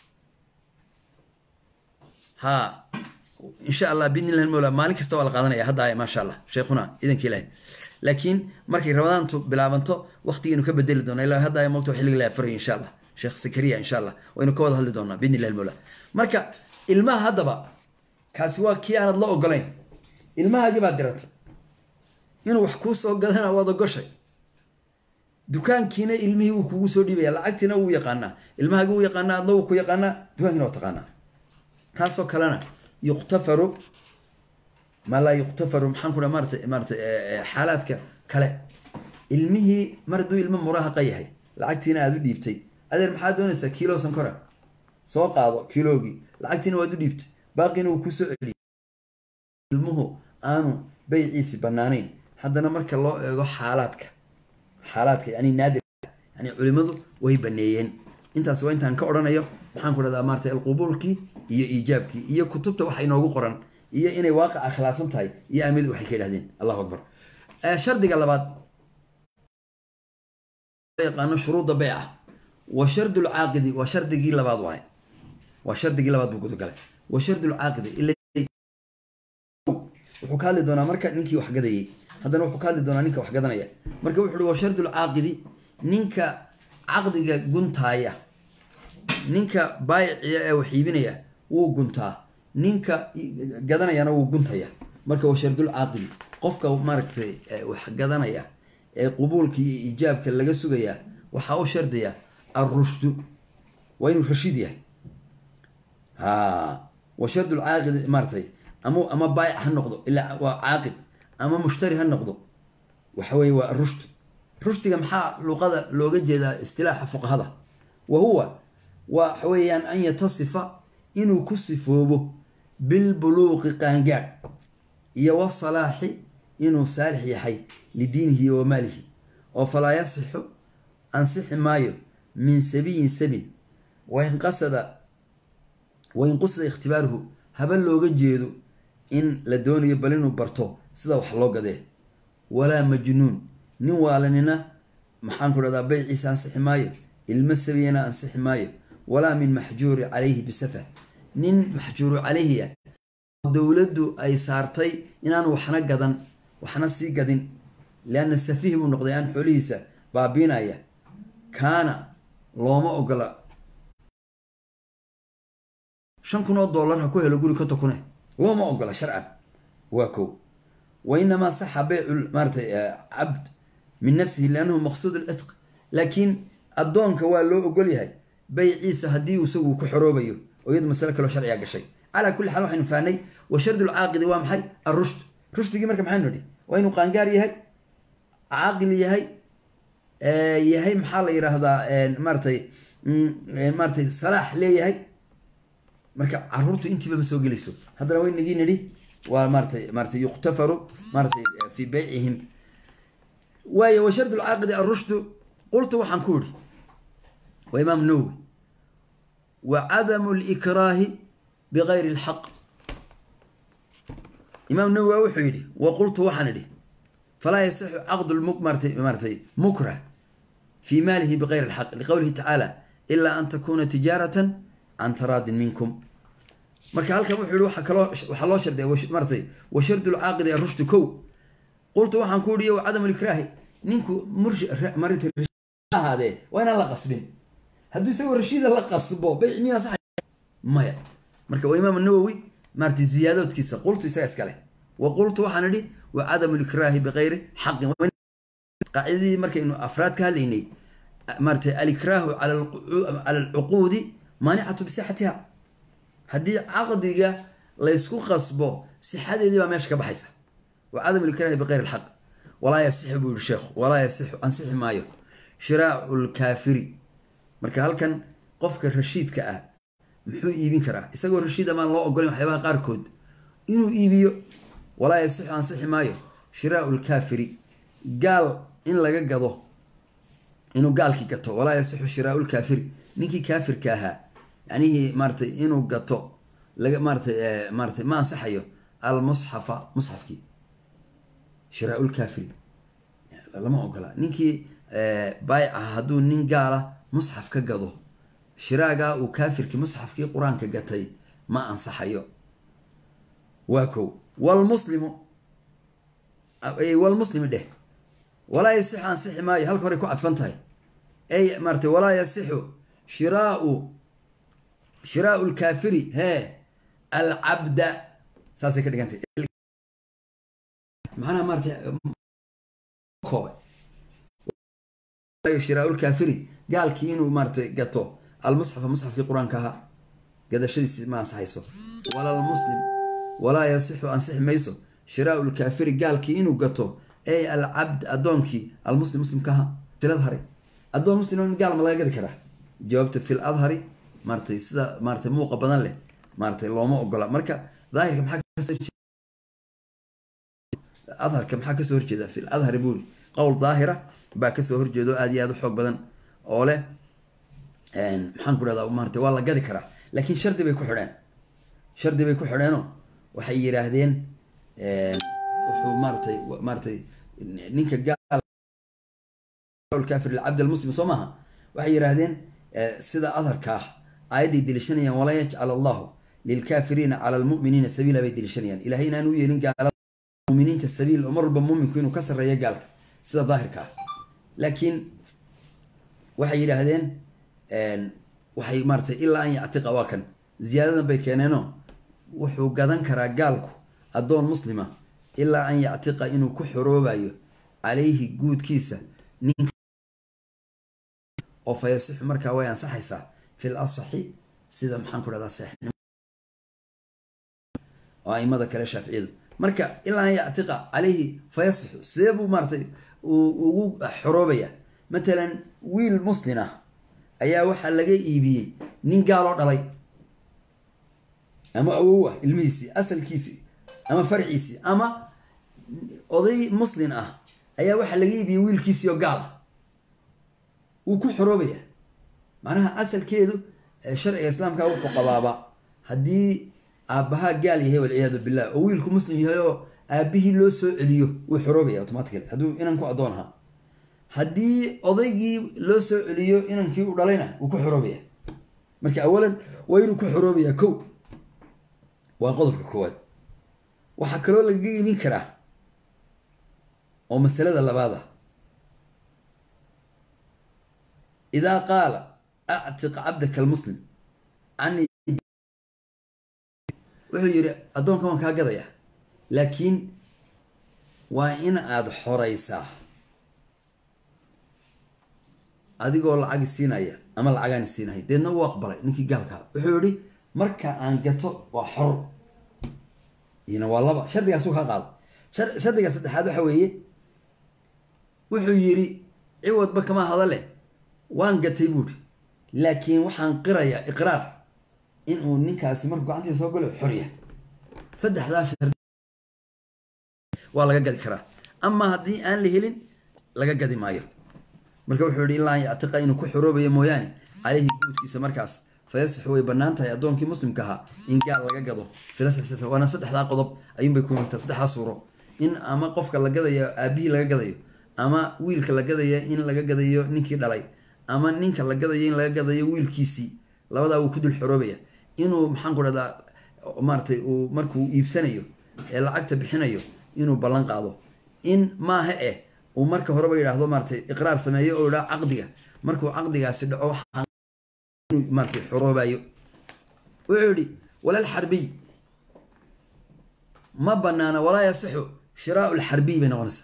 ha insha allah biidni illahi mawla maalin kasta waa la qaadanaya hadda maasha allah sheekhuna idanka ilaahay laakiin markay ramadaantu bilaabanto waqtigeenu ka bedeli doona ilaa hadda moogta xilliga la farayo insha allah sheekh sakariya insha allah waynu ka wada hadli doonaa biidni illahi mawla marka ilmaha haddaba kaasi waa kii aanad la ogolayn ilmahaagii baad dirata inuu wax kuu soo gadana waad ogoshay dukaankiina ilmihii wuu kugu soo dhiibaya lacagtiina wuu yaqaanaa ilmahaagi wuu yaqaanaa adna wuu ku yaqaanaa dukaankiina waa taqaanaa taasoo kalena yuqtafaru ma laa yuqtafaru maxaan ku dhaha maarata maarata xaalaadka kale ilmihii mar hadduu ilmo muraahaqa yahay lacagtiina aada u dhiibtay adeer maxaad doonaysaa kiilo sankora soo qaado kiiloogii lacagtiina waad u dhiibtay baaqina wuu kusoo celiyay ilmuhu aanu bayciisi banaanayn haddana marka loo eego xaalaadka xaalaadka yani naadir yani culimadu way baneeyeen intaas waa intaan ka odhanayo maxaan ku dhahdaa maarata alqubuulkii iyo iijaabkii iyo kutubta waxa inoogu qoran iyo inay waaqaca khilaafsan tahay iyo aamid waxay ka yidhahdeen allahu akbar shardiga labaad yaqaano shuruudda beyca wa shardu lcaaqidi waa shardigii labaad waay waa shardigii labaad buu gudagalay wa shardu lcaaqidi ila wuxuu ka hadli doonaa marka ninkii wax gadayay haddana wuxuu ka hadli doonaa ninka wax gadanaya marka wuxu uhi wa shardu lcaaqidi ninka caqdiga guntaaya ninka baayiciya ee wax iibinaya wuu guntaa ninka gadanayana wuu guntaya marka wa shardul caaqidi qofka maaragtay wax gadanaya ee qubuulka iyo iijaabka laga sugayaa waxaa u shardaya alrushdu waa inuu rashiid yahay ha wa shardu lcaaqidi maaratay ama ama baayic ha noqdo ilaa waa caaqid ama mushtari ha noqdo waxa weye waa arushd rushdiga maxaa luqada looga jeedaa istilaaxa fuqahada wa huwa waxa weeyaan an yatasifa inuu ku sifoobo bilbuluuqi qaangaadh iyo wasalaaxi inuu saalix yahay lidiinihi wa maalihi oo falaa yasixu ansixi maayo min sabiyin sabin wain qasada wain qusida ikhtibaaruhu haba looga jeedo in la doonayo bal inuu barto sida wax loo gadee walaa majnuun nin waalanina maxaan ku dhahdaa bayciisa ansixi maayo ilmo sabiyana ansixi maayo walaa min maxjuuri calayhi bisafah nin maxjuuru calayhiya dowladdu ay saartay inaan waxna gadan waxna sii gadin lianna safiih buu noqday aan xoolihiisa baabiinaya kaana looma ogola shan kun oo dollar ha ku helo guri konton kune looma ogola sharcan waa kow wa inamaa saxa beycu maaratay cabd min nafsihi liannahu maqsuud alcitq laakiin addoonka waa loo ogol yahay bayciisa haddii isagu ku xoroobayo oo iyadu masale kaloo sharciga gashay calaa kulli xaal waxaynu fahnay wa shardu lcaaqidi waa maxay alrushd rushdigii marka maxaynu nidhi waa inuu qaangaar yahay caaqil yahay yahay maxaa la yidhaahdaa maaratay maaratay salaax leeyahay marka caruurtu intiiba ma soo gelayso haddana waynagii nidhi waa maaratay maaratay yuqtafaru maaratay fi beycihim waayo wa shardu lcaaqidi alrushdu qultu waxaan ku idhi waa imaam nawowi wa cadamu likraahi bigayri lxaq imaam nawowi wuxuu yidhi wa qultu waxaan idhi falaa yasixu caqdu maratay maaratay mukrah fii maalihi bigayri lxaq liqowlihi tacaala ilaa an takuna tijaaratan can taraadin minkum marka halkan wuxuu yihi waa kaloo waxaa loo shardiya maaratay wa shardu lcaaqidi arushdu kow qultu waxaan ku ihi wa cadamu likraahi ninku murmarinta ahaadee waa inaan la qasbin hadduu isagoo rashiida la qasbo bayc miyaa sax maya marka waa imaam nawowi maaratay ziyaadoodkiisa qultu isaga iskale wa qultu waxaan idhi wa cadamu likraahi bigayri xaqin qaacidadii markaynu afraad ka hadlaynay maaratay alikraahu cala alcuquudi maanicatu bisixatiha haddii caqdiga laysku qasbo sixadeedii baa meesha ka baxaysa wa cadamu likraahi bigayri alxaq walaa yasixu buu yihi sheekhu walaa yasixu ansixi maayo shiraacu lkaafiri marka halkan qofka rashiidka ah muxuu iibin karaa isagoo rashiid amaan loo ogolayn waxyaabaha qaarkood inuu iibiyo walaa yasixu ansixi maayo shiraau lkaafiri gaal إن لقى قضو إنه قال كي قطو ولا يصح شراء الكافر نيكي كافر كاها يعني هي مرتي إنه قطو لقى مرتي آه مرتي ما صحيه المصحف مصحف كي شراء الكافر يعني لما أقول نيكي آه بايع هدو نين قاله مصحف كقضو شراء وكافر كي مصحف كي قرآن كقتي ما أنصحيه واكو والمسلم أي والمسلم ده ولا يصح عن صح ما هل كوري كو عطفنتهاي أي مرتي ولا يصح شراء شراء الكافر ها العبد ساسي كده كانت معنا مرتي كوي شراء الكافر قال كينو مرتي قطو المصحف مصحف في القرآن كها قد شيء ما صحيحه ولا المسلم ولا يصح عن صح ميسو شراء الكافر قال كينو قطو أي العبد أدونكي المسلم مسلم كها في الأظهر أدون مسلم قال ما لا يقدر كره جاوبت في الأظهر مرتي سدا مرتي مو قبضان له مرتي لو ما أقول مركا ظاهر كم حاجة أظهر كم حاجة سهر كذا في الأظهر يقول قول ظاهرة باك سهر جدو أدي هذا حق بدن أوله إن محن كل هذا مرتي والله قدر كره لكن شرط بيكون حران شرط بيكون حرانه وحير هذين وحو مرتي مرتي نينك قال الكافر العبد المسلم صمها وحير هذين سيدا أظهر كاه آيدي دلشانيا ولا يجعل الله للكافرين على المؤمنين سبيلا بيدلشانيا إلى هنا نوي نقال على المؤمنين السبيل الأمر بمؤمن كونوا كسر ريقالك سيدا ظاهر كاه لكن وحير هذين وحي مرتي إلا أن يعتق واكن زيادة بيكينينو وحو قدن كرا قالكو الدون مسلمة إلا أن يعتق إنو كحروبايو عليه قود كيسة نين أو فيصح مركا ويان صحيصة في الأصحي سيدا محان كل هذا صحيح وأي ماذا كلا شافعي مركا إلا أن يعتق عليه فيصح سيبو مرتي وحروبية مثلا ويل مسلمة أيا وحا لغي إيبي نين قالوا دلي أما أوه الميسي أصل كيسي أما فرعيسي أما أضي مسلم أه أيا وحا لغي إيبي ويل كيسي وقال وكو حروبية معناها أصل كيدو شرع الإسلام كاو قبابا هدي أبها قال هي والعياذ بالله ويلكو مسلم يهيو أبيه لو سو عليو وحروبية أوتوماتيكلي هدو إنانكو أدونها هدي أضيجي لو سو عليو إنانكي ودالينا وكو حروبية مركا أولا ويلو كو حروبية كو وانقضب كواد وحكروا لك جي مين كراه ومسألة اللبادة إذا قال أعتق عبدك المسلم عني وحيري أدون كمان كاقضية لكن وإن عاد حريسة أدي قول العاق السيناية أما العاقان السيناية دينا واقبلي نكي قالكا وحيري مركا أنقطو وحر هنا والله شردي أسوق هقال شر شردي أسد هذا حويه وحيري عوض بك ما هذا له وان قتيبور لكن وحن قرية إقرار إنه نكاس مركو عندي سوق له حرية سد حداشر والله قد كراه أما هذه أن لهلين لقى قد مايو مركو حري الله يعتقد إنه كحروبية موياني عليه يقول كيس مركز فيصح ويبنانتها يدون كي مسلم كها إن قال لقى قضو في لسه سفر وأنا صدح ذا قضب أيام بيكون أنت صدح صورة إن أما قفك لقى قضية أبي لقى قضية أما ويلك لقى قضية إن لقى قضية نكير علي أما نينك لقى قضية إن لقى قضية ويل كيسي لو ذا وكد الحروبية إنه محنقر هذا مرتي ومركو يبسنيو العقد بحنيو إنه بلان قاضو إن ما هي ومركو هربا يلاحظو مرتي إقرار سمايو أو لا عقدية مركو عقدية سدعو مرتي حروبايو وعودي ولا الحربي ما بنانا ولا يصح شراء الحربي بين غنس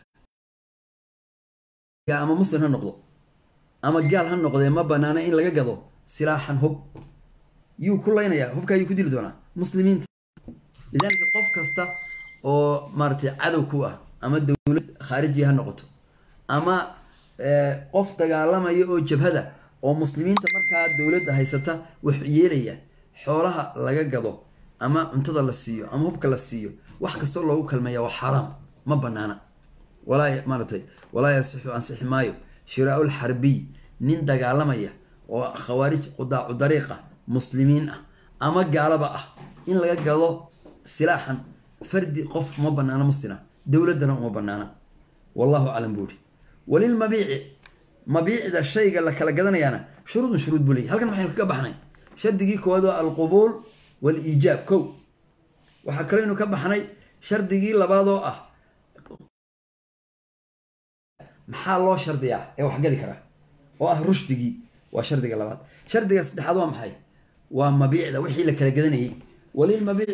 أما مسلم هالنقض أما قال هالنقض ما بنانا إن لقى قضو سلاحا هب يو كلنا يا هب كايو كدير دونا مسلمين لذلك قف كستا أو مرتي عدو كوا أما الدولة خارجي هالنقطة أما قف تقالما يو جبهة oo muslimiinta marka dawladda haysata wax yeelaya xoolaha laga gado ama cuntada la siiyo ama hubka la siiyo wax kasto loogu kalmeeyo waa xaraam ma banaana walaa maaragtay walaa yasixu ansixi maayo shiraau lxarbiy nin dagaalamaya oo khawaarij qudaacu dariiqa muslimiin ah ama gaalaba ah in laga gado silaaxan fardi qof uma banaana muslina dowladdana uma banaana wallahu aclam buuri walilmabiici mabiicda shayga la kala gadanayaana shuruudun shuruud buu leeyahy halkan maxaynu kaga baxnay shardigii koowaad waa alqubuul waaliijaab kow waxaa kaleynu ka baxnay shardigii labaad oo ah maxaa loo shardiyaa ee wax gadi kara oo ah rushdigii waa shardiga labaad shardiga saddexaad waa maxay waa mabiicda wixii la kala gadanayay walilmabiic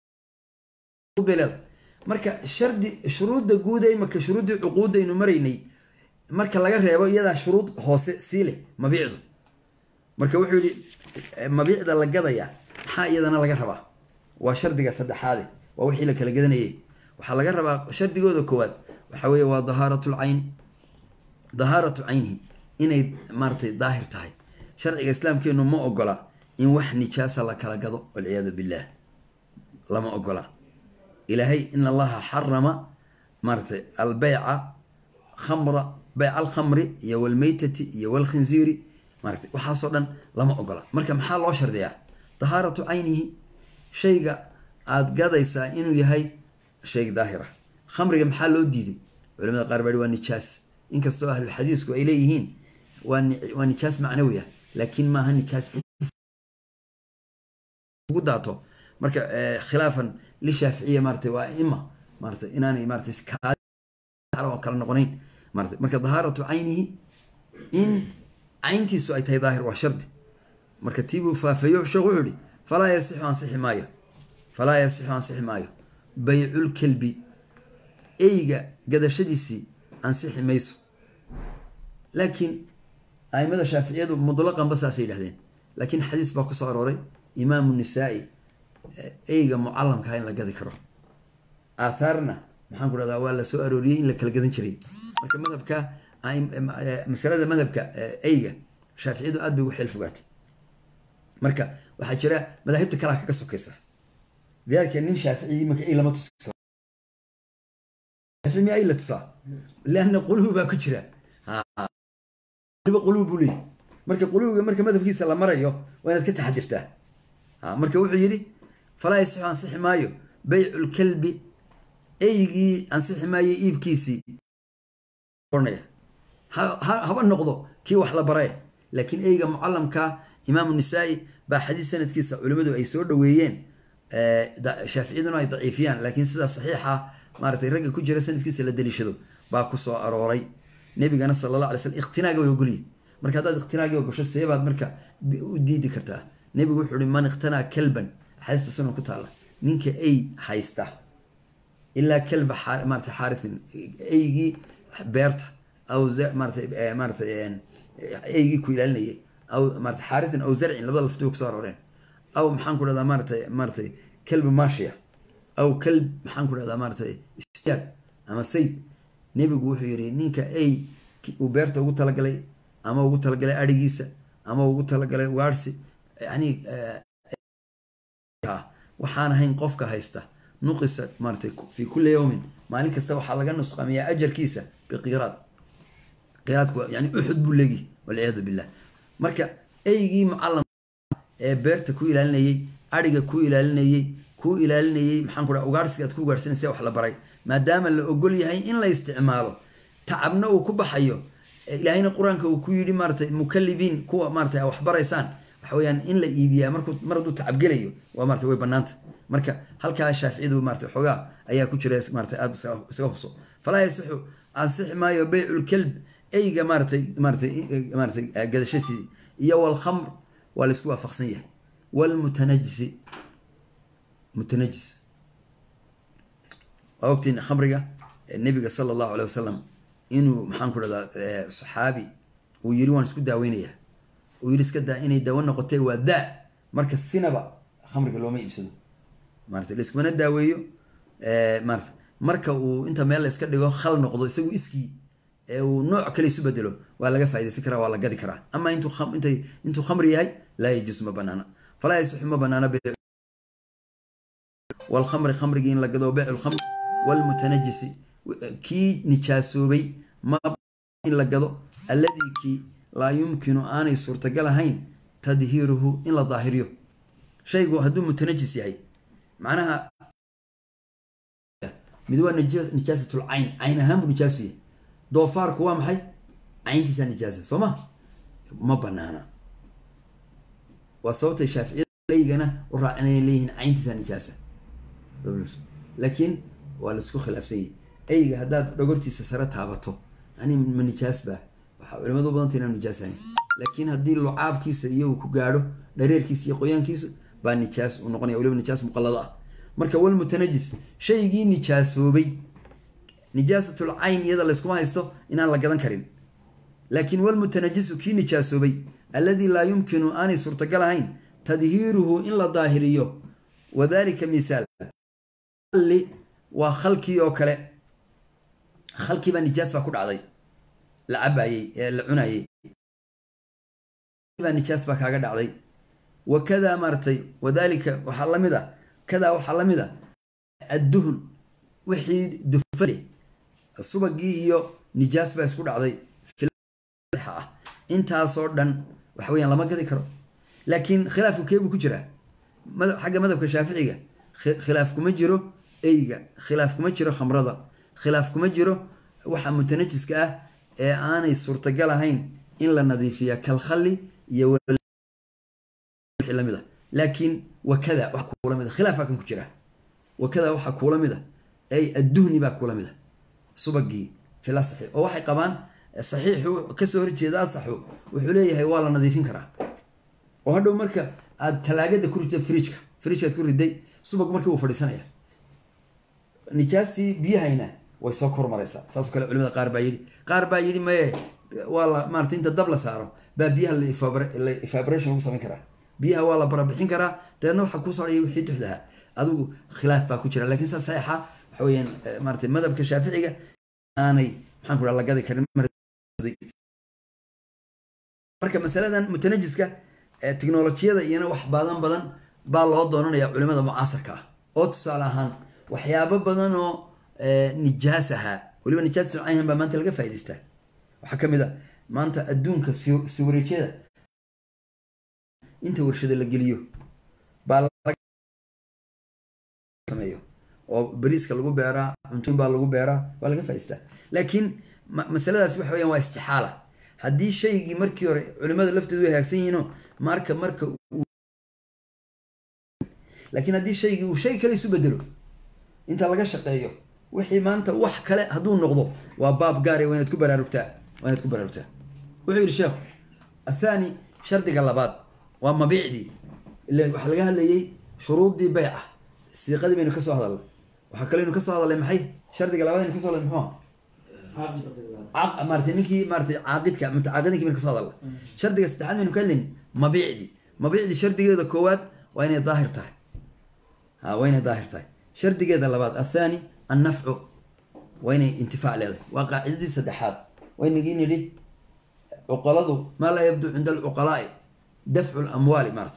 marka shardi shuruudda guud ee imaka shuruuddii cuquudda aynu maraynay marka laga reebo iyadaa shuruud hoose sii leh mabiicdu marka wuxuu yihi mabiicda la gadaya maxaa iyadana laga rabaa waa shardiga saddexaade waa wixii la kala gadanayay waxaa laga rabaa shardigooda koowaad waxaa weeye waa dahaaratu lcayn dahaaratu caynihi inay maaratay daahir tahay sharciga islaamkeenu ma ogola in wax nijaasa la kala gado walciyaadu billah lama ogola ilaahay in allaha xarama maaratay albeyca khamra beyca alkhamri iyo walmeytati iyo walkhinziiri maaratay waxaasoo dhan lama ogola marka maxaa loo shardiyaa dahaaratu caynihi shayga aada gadaysaa inuu yahay shay daahira khamriga maxaa loo diiday culamada qaar baa waa nijaas inkastoo ahlulxadiisku ay leeyihiin waa nijaas macnawi ah laakiin maaha nijaas ugu daato marka khilaafan lishaaficiya maaratay waa ima maaratay inaanay maaratay oo kala noqonayn maaratay marka dahaaratu caynihi in cayntiisu ay tahay daahir waa shardi marka tiibuu faafeeyo sheekh wuxuu ihi falaa yasixu ansixi maayo falaa yasixu ansixi maayo bayculkelbi eyga gadashadiisii ansixi mayso laakiin aimada shaaficiyadu mutlaqanba saasay yidhahdeen laakiin xadiis baa kusoo arooray imaamu nisaa-i eyga mucalamkaha in la gadi karo aathaarna maxaan ku dhahdaa waa la soo arooriyey in la kala gadan jiray marka madhabka masalada madhabka eyga shaaficiyadu aad bay ugu xeel fogaatay marka waxaa jira madaahibta kalea kaga sokaysa lidaalika nin shaaficiyi imaka ey lama tusi miya ay la tusaa leanna qulubi baa ku jira qulubi buu leeyahy marka qulubiga marka madhabkiisa la marayo waa inaad ka taxadirtaa marka wuxuu yidhi falaa yasixu ansixi maayo beycu lkalbi eygii ansixi maayo iibkiisii oranaya haba noqdo kii wax la baree laakiin eyga mucalamka imaamu nisaa-i baa xadiis sanadkiisa culimmadu ay soo dhaweeyeen shaaficiyaduna ay daciifiyaan laakiin sidaa saxiixa maaratay ragga ku jira sanadkiisa la daliishado baa ku soo arooray nebigana sala allah alay slam ikhtinaaga way ogolyihin marka haddaad ikhtinaaga ogosho seebaad marka u diidi kartaa nebigu wuxuu uhi man ikhtanaa kalban xadiista sunan ku taalla ninka ey haysta ilaa kalba maarata xaarisin eygii beerta aw maaratay maaratay eygii ku ilaalinayay aw maarata xaarisin aw zarcin labada laftigo kusoo arooreen aw maxaan ku dhahdaa maaratay maaratay kalba maashiya aw kalb maxaan ku dhahdaa maaratay istiyaag ama sayd nebigu wuxuu yihi ninka ey uu beerta ugu talagalay ama ugu talagalay adhigiisa ama ugu talagalay ugaarhsi yani waxaan ahayn qofka haysta nuqisa maaratay fi kulli yawmin maalin kasta waxaa laga nusqamiyaa ajarkiisa biqiraad qiraadku yani uxud buu leegi walciyaadu billah marka eygii mucalam ee beerta ku ilaalinayey adhiga ku ilaalinayey ku ilaalinayey maxaan ku dhaha ugaarhsiga aad ku ugaarhsanaysa wax la baray maadaama la ogol yahay in la isticmaalo tacabna uu ku baxayo ilaahayna qur-aanka uu ku yidhi maaratay mukalibiin kuwa maaratay a wax baraysaan waxa weyaan in la iibiyaa markuu mar hadduu tacabgelayo waa maratay way banaanta marka halkaa shaaficiyadu maratay xoogaa ayaa ku jira maaratay aada isaga huso falaa yasixu ansixi maayo beycu lkalb eyga maaratay maaratay maaratay gadashadiisii iyo walkhamr waa laisku waafaqsan yahay walmutanajisi mutanajis waa ogtiin khamriga nebiga sala allahu alay wasalam inuu maxaan ku dhahdaa saxaabi uu yiri waan isku daaweynaya uu yiri iska daa inay daawo noqotay waa daa marka sinaba khamriga looma iibsado maarata laiskumana daaweeyo maarata marka uu inta meel la iska dhigo khal noqdo isagu iskii ee uu nooc kale isu bedelo waa laga faaidaysan karaa waa la gadi karaa ama intuu intay intuu khamri yahay laa yajuus ma banaana falaa yasixu ma banaana walkhamri khamrigii in la gado beycu lkhamr walmutanajisi كي نجاسوبي ما إن لقضو الذي كي لا يمكن أن يصير تجلهين تدهيره إلا ظاهريه شيء هدو متنجس يعني معناها مدوى نجاسة العين عين أهم نجاسة دوفار كوام حي عين تسا نجاسة سما ما بنانا وصوت الشافعي ليجنا ورعنا ليهن عين تسا نجاسة لكن والسكو خلاف سي أي هذا رجورتي سسرت هابطه يعني من نجاس به لما دو بدنتنا نجاسة لكن هدي اللعاب كيس يو كجارو درير كيس يقويان كيس بان نجاس ونقني أولو نجاس مقلدة مركب والمتنجس شيء يجي نجاس وبي نجاسة العين يدا لسكما يستو إن الله قدن كريم لكن والمتنجس كي نجاس وبي الذي لا يمكن أن يصير تجلهين تدهيره إلا ظاهريه وذلك مثال اللي وخلقي أوكله خلقي بان نجاس بكون عضي لعباي العناي بان نجاس بكاقد عضي وكذا مرتي وذلك وحلمده كذا وحلمده الدهن وحيد دفلي الصبغي iyo nijaas baa isku dhacday filxa inta soo dhan waxa weeyaan lama gadi karo laakiin khilaafku keebu ku jira xagga madhabka Shaaficiga khilaaf kuma jiro eyga khilaaf kuma jiro khamrada khilaaf kuma jiro waxa mutanajiska ah ee aanay suurtagal ahayn in la nadiifiyo kal khali iyo lamida laakiin wakada wax ku lamida khilaaf kan ku jira wakada waxa ku lamida ay adduhni baa ku lamida subagii fila saxiix oo waxay qabaan saxiixu ka soo horjeeda saxu wuxuu leeyahay waa la nadiifin karaa oo hadhow marka aad talaagada ku ridday fridge-ka fridge-ka ku ridday subag markii uu fadhiisanaya nijaasti biyahayna way soo kormaraysaa saas kale culimada qaar baa yiri qaar baa yiri ma waa la maartay inta dab la saaro baa biyaha la evaporation lagu sameyn karaa biyaha waa la barabixin karaa deedna waxa ku soo dhayay wixii duxdaha adigu khilaaf baa ku jira laakiin saxiixa waxa weeyaan maartay madhabka Shaaficiga aanay maxaan ku la gadi karin marka masaladan mutanajiska ee tiknoolajiyada iyana wax badan badan baa loo doonanayaa culimada mucaasirka ah oo tusaale ahaan waxyaabo badan oo nijaasaha waliba nijaas ayhan baa maanta laga faa'iideystaa waxa kamid ah maanta adduunka siwareejada inta warshada la geliyo baa laga sameeyo oo bariiska lagu beeraa cuntoon baa lagu beeraa waa laga faa'iideystaa laakiin masaladaas waxa weeyaan waa istixaala haddii shaygii markii hore culimada laftoodu way hagaagsan yihiin marka marka laakiin haddii shaygii uu shay kale isu bedelo inta laga shaqeeyo wixii maanta wax kale hadduu noqdo waa baab gaari waa inaad ku baraarugtaa waa inaad ku baraarugtaa wuxuu yidhi sheekhu athaani shardiga labaad waa mabiicdii ilaa waxaa laga hadlayay shuruuddii bayca siiqadii baynu ka soo hadalnay waxaa kaleynu ka soo hadalnay maxay shardiga labaad aynu ka soo hadalnay muxuu ahaa maartay ninkii maartay caaqidka mutacaaqidinki baynu ka soo hadalnay shardiga saddexaad baynu ka hadlaynay mabiicdii mabiicdii shardigeeda koowaad waa inay daahir tahay ha waa inay daahir tahay shardigeeda labaad athaani annafcu waa inay intifaac leedahay waa qaacidadii saddexaad waa inagii nidhi cuqaladu maa laa yabdu cinda alcuqalaa'i dafcu lamwaali maarta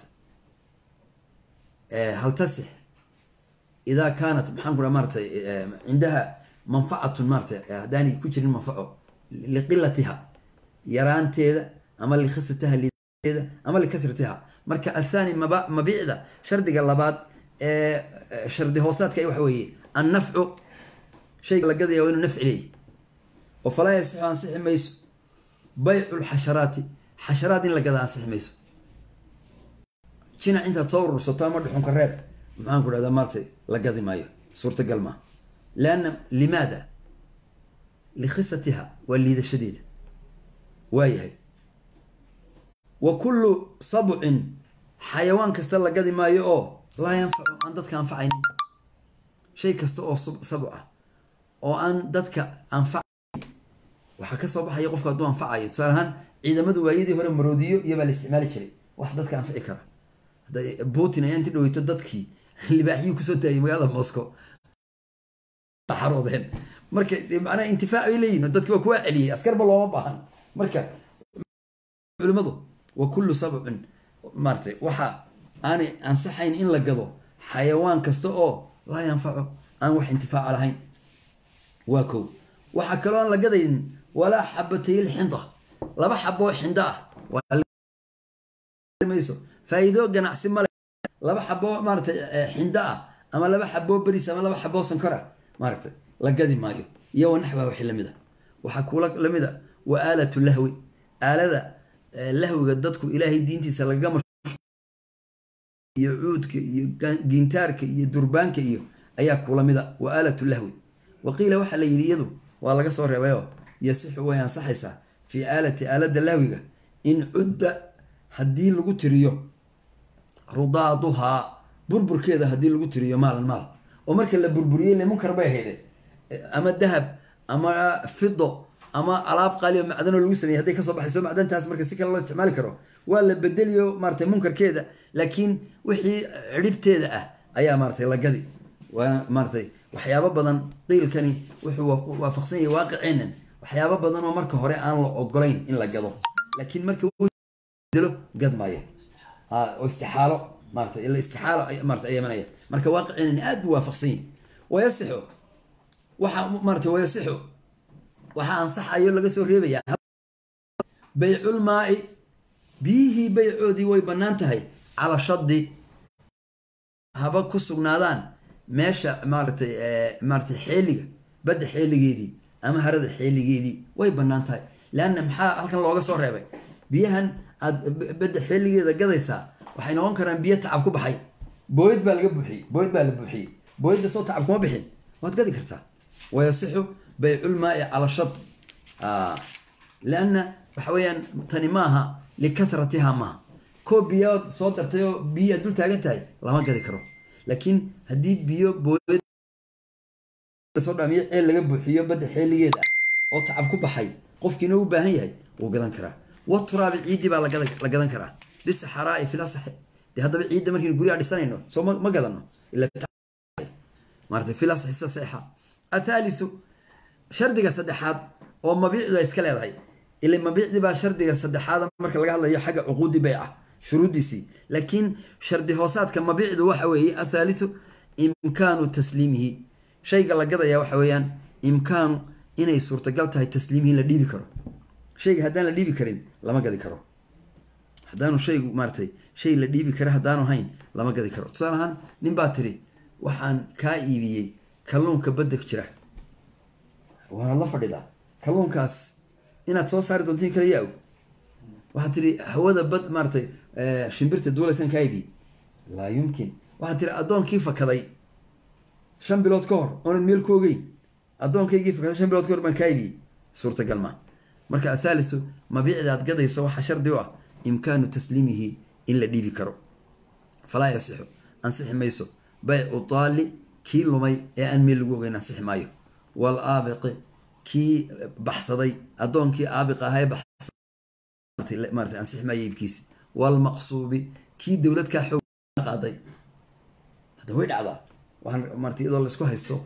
hal tasix idaa kaanat maxaan ku dhaha maaratay cindaha manfacatun maaratay haddaanay ku jirin manfaco liqilatiha yaraanteeda ama likhisatiha lideeda ama likasratiha marka athaani mabiicda shardiga labaad ee shardi hoosaadka waxa weeye annafcu shayga la gadaya waa inuu nafci leeyahy oo falaa yasixu ansixi mayso baycu lxasharaati xasharaad in la gada ansixi mayso jinac intaad soo urursato ama dhuxunka reeb maxaan ku dhahdaa maartay la gadi maayo suurtagal maaha lianna limaada likhisatiha waa liidashadeeda waayahay wa kullu sabcin xayawaan kasta la gadi maayo oo laa yanfacu aan dadka anfacaynin shay kasta oo sabc ah oo aan dadka anfacayn waxaa ka soo baxaya qofka hadduu anfacayo tusaale ahaan ciidamadu waayadii hore maroodiyo iyobaa la isticmaali jiray wax dadka anfici kara putin ayaa inti dhaweyto dadkii libaaxyii kusoo taagay magaalada moscow xaroodeen marka macnaha intifaac bay leeyihin dadki waa kuwaa celiyey askarba looma baahan marka culimadu wa kullu sabcin maaratay waxa aanay ansaxayn in la gado xayawaan kasta oo laa yanfaco aan wax intifaaca lahayn واكو waxa kale oo la gadayn wala xabatay xinda laba xabo xinda ah mayso faa'iido ganacsi ma laba xabo maartay xinda ah ama laba xabo bariis ama laba xabo sankara maartay la gadi maayo iyo wanaxba wixii lamida waxa kula lamida wa aalatu lahwi aalada lahwiga dadku ilaahay diintiisa laga iyo cuudka iyo gintaarka iyo durbaanka iyo ayaa kula mida wa aalatu lahwi waqila waxa la yiriyadu waa laga soo reebayo yasixu way ansaxaysa fi aalati aalada lahwiga in udda hadii lagu tiriyo rudaaduha burburkeeda hadii lagu tiriyo maal maal oo marka la burburiyay le munkar bay hayde ama dahab ama fido ama alaab qaali oo macdan lagu sameeyay haday ka soo baxayso macdantaas marka si kale loo isticmaali karo waa la bedeliyo maartay munkarkeeda laakiin wixii ciribteeda ah ayaa maartay la gadi waa maartay waxyaabo badan qiilkani wuxuu waafaqsan yahay waaqiciinan waxyaabo badan oo marka hore aan la ogolayn in la gado laakiin marka uu dilo gad maayo ha oo istixaalo maartay ila istixaalo maartay ayamanaya marka waaqiciinan aad buu waafaqsan yahay wayasixu waxa maartay wayasixu waxa ansaxayo laga soo reebaya bay'ul maa'i bihi bay'oodi way banaan tahay ala shaddi haba ku sugnaadaan meesha maartay maartay xeeliga bad xeeligeedii ama harada xeeligeedii way banaan tahay laana maxaa halkan looga soo reebay biyahan aad bad xeeligeeda gadaysa waxay noqon karaan biyo tacab ku baxay booyd baa laga buuxiyay booyd baa la buuxiyay booyda soo tacab kuma bixin waad gadi kartaa wayasixu bay'ul maa'i ala shadd ah laana waxaweyaan tani maaha likathratiha ma كوبيا صدر تيو بيا دول تاجنتاي لما قدي كرو لكن هدي بيو بود صدر مية اللي جنبه حيو بدي حيل جدا أو تعب كوب حي قف كنو باهي وقدن كرا والتراب عيدي بقى لقدن لقدن كرا لسه حرائي في لاصح دي هذا بعيد ده ممكن يقولي على سنة إنه سو ما ما قدرنا إلا مرت في لاصح حسة صحة الثالث شردق الصدحات أو ما بيعده إسكالي هاي اللي ما بيعده بقى شردق الصدحات مركز لقى الله هي حاجة عقود بيعة شروط دي لكن شرط هوسات كما بيعده وحوي الثالث إمكان تسليمه شيء قال قضى يا وحويان إمكان إنه صورة قلتها تسليمه لدي بكره شيء هدان لدي بكرين لما قد كره هدانو شيء مارتي شيء لدي بكره هدانو هين لما قد كره تصالحان نباتري وحان كايبي كلون كبدك جرح وانا الله فريدا كلون كاس إن تصار دونتين كرياو واحد تري هودا بد مارتي آه شمبرت الدولة سن كايبي لا يمكن واحد تري أدون كيف كذي شن بلاد كور أنا ميل كوجي أدون كيف كذا شن بلاد كور من كايبي صورة قلمة مركز الثالث ما بيعد قضي يسوي حشر دوا إمكان تسليمه إلا دي بكرو فلا يصح أنصح ميسو بيع طالي كيلو مي أن ميل كوجي نصح مايو والآبق كي بحصدي أدون كي آبقة هاي بحص مرتي أنصح ما يبكيس والمقصوب كي دولتك حق قاضي هذا هو العضاء وهن مرتي يضل اسكو هيستو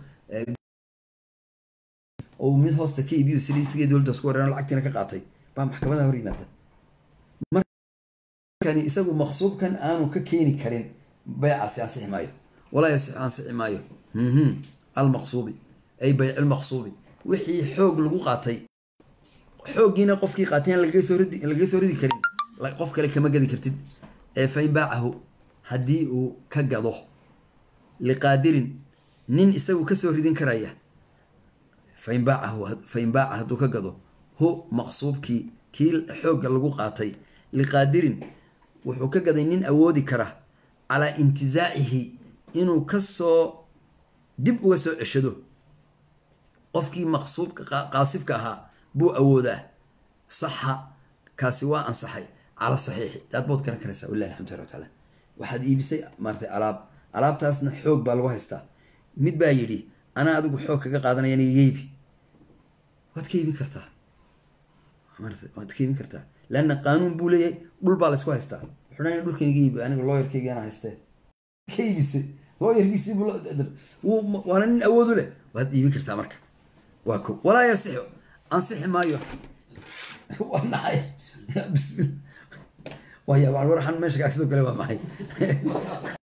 او ميد هوست كي بيو سري سي دولته اسكو ران لعقتنا كقاطي با محكمه هوريماده مر كان اسقو مقصوب كان انو ككيني كارين بيع سياسي مايو ولا يصح انصح مايو هم المقصوب اي بيع المقصوب وحي حوق لغو قاطي حوقينا قفكي قاتين لغا سو ردي لغا سو ردي كارين قف كلي كما غدي كرتid ee fayn baacahu hadii uu ka gado liqaadirin nin isagu ka soo ridin karaya fayn baacahu fayn baaca haduu ka gado hu maqsuubki kiil xoog lagu qaatay liqaadirin wuxuu ka gaday nin awoodi kara ala intizaa'ihi inuu ka soo dib uga soo ceshado qofkii maqsuubka qaasibka ahaa buu awoodaa saxa kaasi waa ansaxay على صحيح تضبط كان كرسة والله الحمد لله تعالى واحد يبسي مرتي علاب علاب تاسنا حوق بالوهستا مد بايري انا ادق حوق كا قادنا يعني يجيبي واد كيبي كرتا مرتي واد كيبي كرتا لان قانون بولي دول بالس وهستا خنا دول كان يجيبي انا لوير كيغي انا هسته كيبسي لوير كيسي بلو وانا اودو له واد يبي كرتا marka واكو ولا يصح انصح ما يح وانا عايش بسم الله ويا وعلى حن ماشي كاكسو كلام معي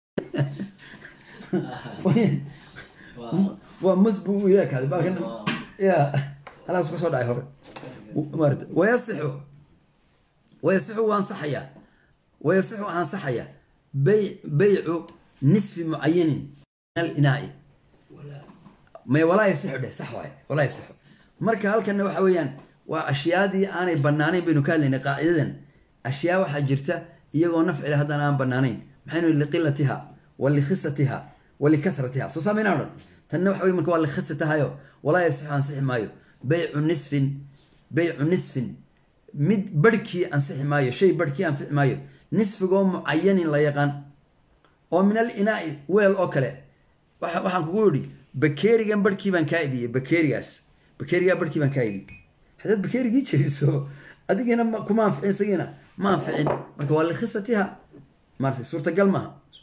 ومسبو وياك هذا باكن يا خلاص كسر داي هور مرد ويصح ويصح وان صحيا ويصح وان صحيا بيع بيع نصف معين من الإناء ولا ما ولا يصح ده صح واي ولا يصح marka halkan waxa weeyaan waa ashyaadii aanay banaanayn baynu ka hadlaynay qaacidadan ashyaa waxa jirta iyagoo nafci hadana aan banaanayn maxaynu liqilatiha wal likhisatiha wal likasratiha soo sameynaa tan waxa weey marka waa likhasatahayo wala yasix aan six maayo bay'u nisfin bay'u nisfin mid barkii aan six maayo shay barkii aan fic maayo nisfigo muayyanin la yaqaan oo min al inaa'i weel oo kale waxa waxaan kugu yiri bakeerigan barkii baan ka iibiyay bakeerigaas bakeeriga barkii baan ka iibiyay hadad bakeerigi jiriso adigina kuma anficin sagina ma anficin marka waa likhisatiha marti suurta galma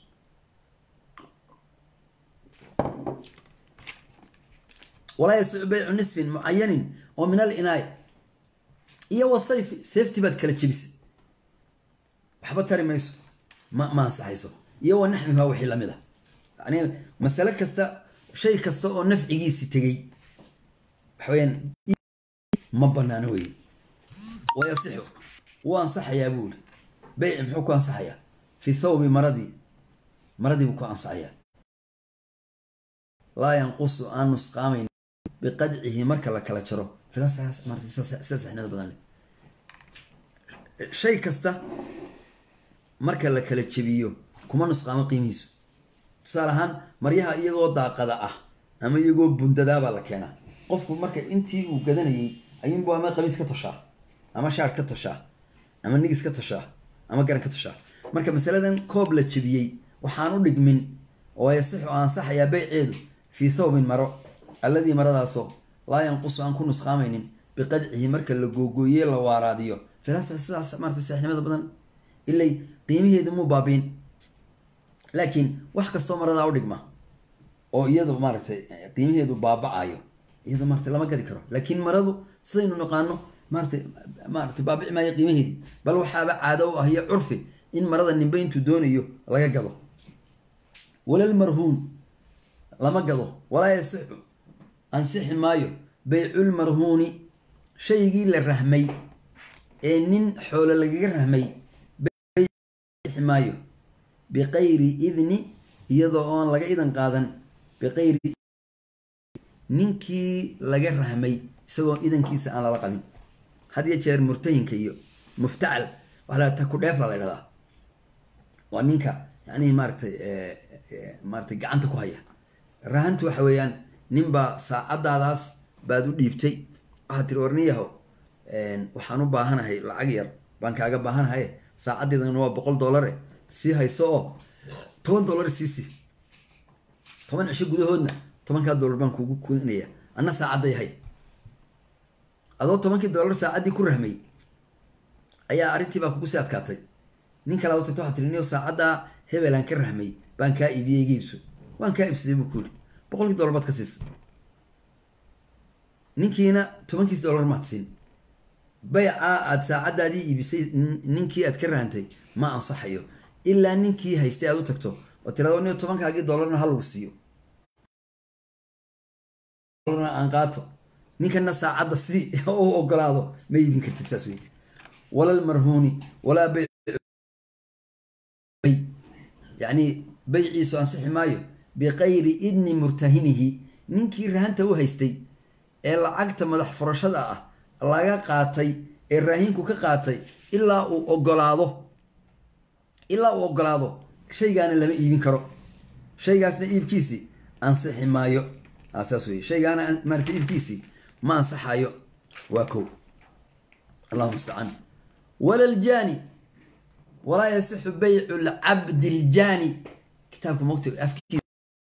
ولا يسع بيع نصف معين ومن الإناء إيه والصيف سيفتي باد كلا تشبس وحبا تاري ما يسو ما ما صحيسو إيه ونحن هو وحي لمده يعني مسألة كستا شيء كستا ونفعي ستجي حوين ما بنانوي ويصح وانصح يا بول بيع محوك انصح يا في ثوب مرضي مرضي بكو انصح يا لا ينقص ان نسقامين بقدعه مركا لكلا جرو فلاس مرتي ساس احنا بدن شيء كستا مركا لكلا جبيو كما نسقام قيميسو تصالحان مريها iyagoo daaqada ah ama iyagoo bundada baa la keenaa qofku marka intii uu gadanayay ayuu baa ma qabiis ka toshaa ama shaar ka toshaa ama nigis ka toshaa ama garan ka toshaa marka masaladan koob la jibiyay waxaan u dhigmin oo yasix aan saxaya bayceedu fi thawbin maro alladhi maradaaso la yanqus aan ku nusqaamaynin biqadcihi marka la googooyay la waaraadiyo filaas sidaas marta saxnimada badan ilay qiimaheedu mu baabin laakiin wax kasto marada u dhigma oo iyadu maartay qiimaheedu baabaayo iyadu maartay lama gadi karo laakiin maradu sidaynu naqaano maartay maartay baabici ma qiimaheedi bal waxaaba caado u ah iyo curfi in marada nimbayntu doonayo laga gado walal marhuun lama gado walaa yasix ansix maayo bay'ul marhuuni shaygii la rahmay ee nin xoolo lagaga rahmay bay'ix maayo بغير إذن يضع أن لقى إذن قادن بغير نينكي لقى رحمي سوى إذن كيس أنا لقى هذا يجير مرتين كيو مفتعل ولا تكون أفضل على هذا ونينكا يعني مارت مارت قعنت كويا رهنت وحويان نبى ساعد داس بعدو ديبتي هترورنيه وحنو باهنا هاي العجير بانك عجب باهنا هاي ساعد إذا هو بقول دولار سي هاي سو toban dollar siisi toban cisho gudahoodna tobanka dollar baan kugu keenaya ana saacaday hay adoo tobanka dollar saacadii ku rahmay ayaa arintii baa kugu sii adkaatay nin kale oo tagto xatiriniyo saacada hebelan ka rahmay baan ka iibiyay giibso waan ka iibsaday buu kuuli boqolkii dollar baad ka siis ninkiina tobankii dollar ma siin bay'a aad saacadaadii iibisay ninkii aad ka raantay ma ansaxayo إلا نينكي هيستي أدو تكتو وتلاقوني طبعاً كاجي دولارنا هلو سيو دولارنا أنقاطو نينك الناس عاد السي أو أو قلادو ما يبين كرت التسوي ولا المرهوني ولا بيع يعني بيع سواء صح مايو بغير إذن مرتهنه نينكي رهنته هو هيستي إلا عقد مدح فرشة الله قاتي الرهين كوكا قاتي إلا أو قلادو إلا وقلاده شيء كان لما يبين كرو شيء قاسنا يب كيسي أنصح ما يو أساسوي شيء كان مرت يب كيسي ما أنصح يو وكو الله المستعان ولا الجاني ولا يصح بيع العبد الجاني كتابكم مكتوب أفكي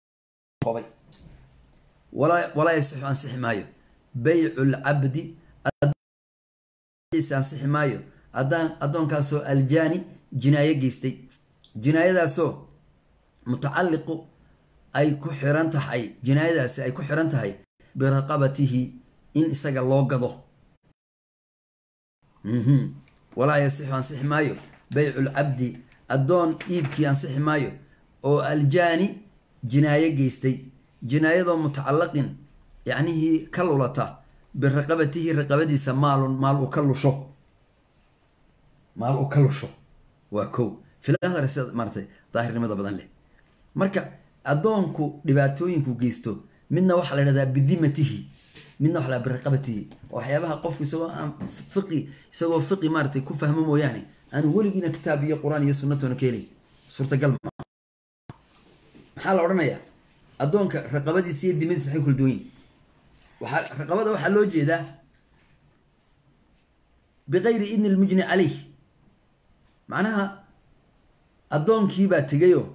ولا ولا يصح أنصح ما يو بيع العبد أنصح ما يو أدان أدون كاسو الجاني جناية جيستي جناية داسو متعلق أي كحرنت حي جناية داس أي كحرنت حي برقبته إن إسقى الله قضه ولا يصح أنصح مايو بيع العبد الدون إيبكي أنصح مايو أو الجاني جناية جيستي جناية متعلق يعني هي كلولتا برقبته رقبتي سمال مال وكلشو مال وكلشو وكو في الآخر سيد مرتي ظاهر لماذا بدن له مركا أدونكو دباتوينكو جيستو منا وحلا هذا بذمته منا وحلا برقبته وحيابها قف سواء فقي سواء فقي مرتي كفهم يعني أنا ولقينا كتاب يا قرآن يا سنة ونكيلي سورة قلب حال أورنايا أدونك رقبتي سيد دي من سبحي كل دوين رقبته وحلو جيدا بغير إذن المجني عليه معناها أدون كيبا تجيو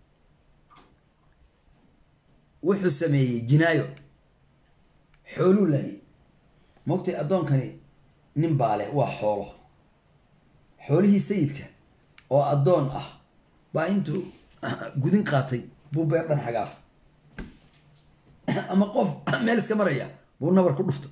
وحو سمي جنايو حولو لي موقتي أدون كان نمباله وحوله حوله سيدك أو أدون أه با انتو قدين قاتي بو بيردن حقاف أما قف ميلس كمريا بو نبر كدفت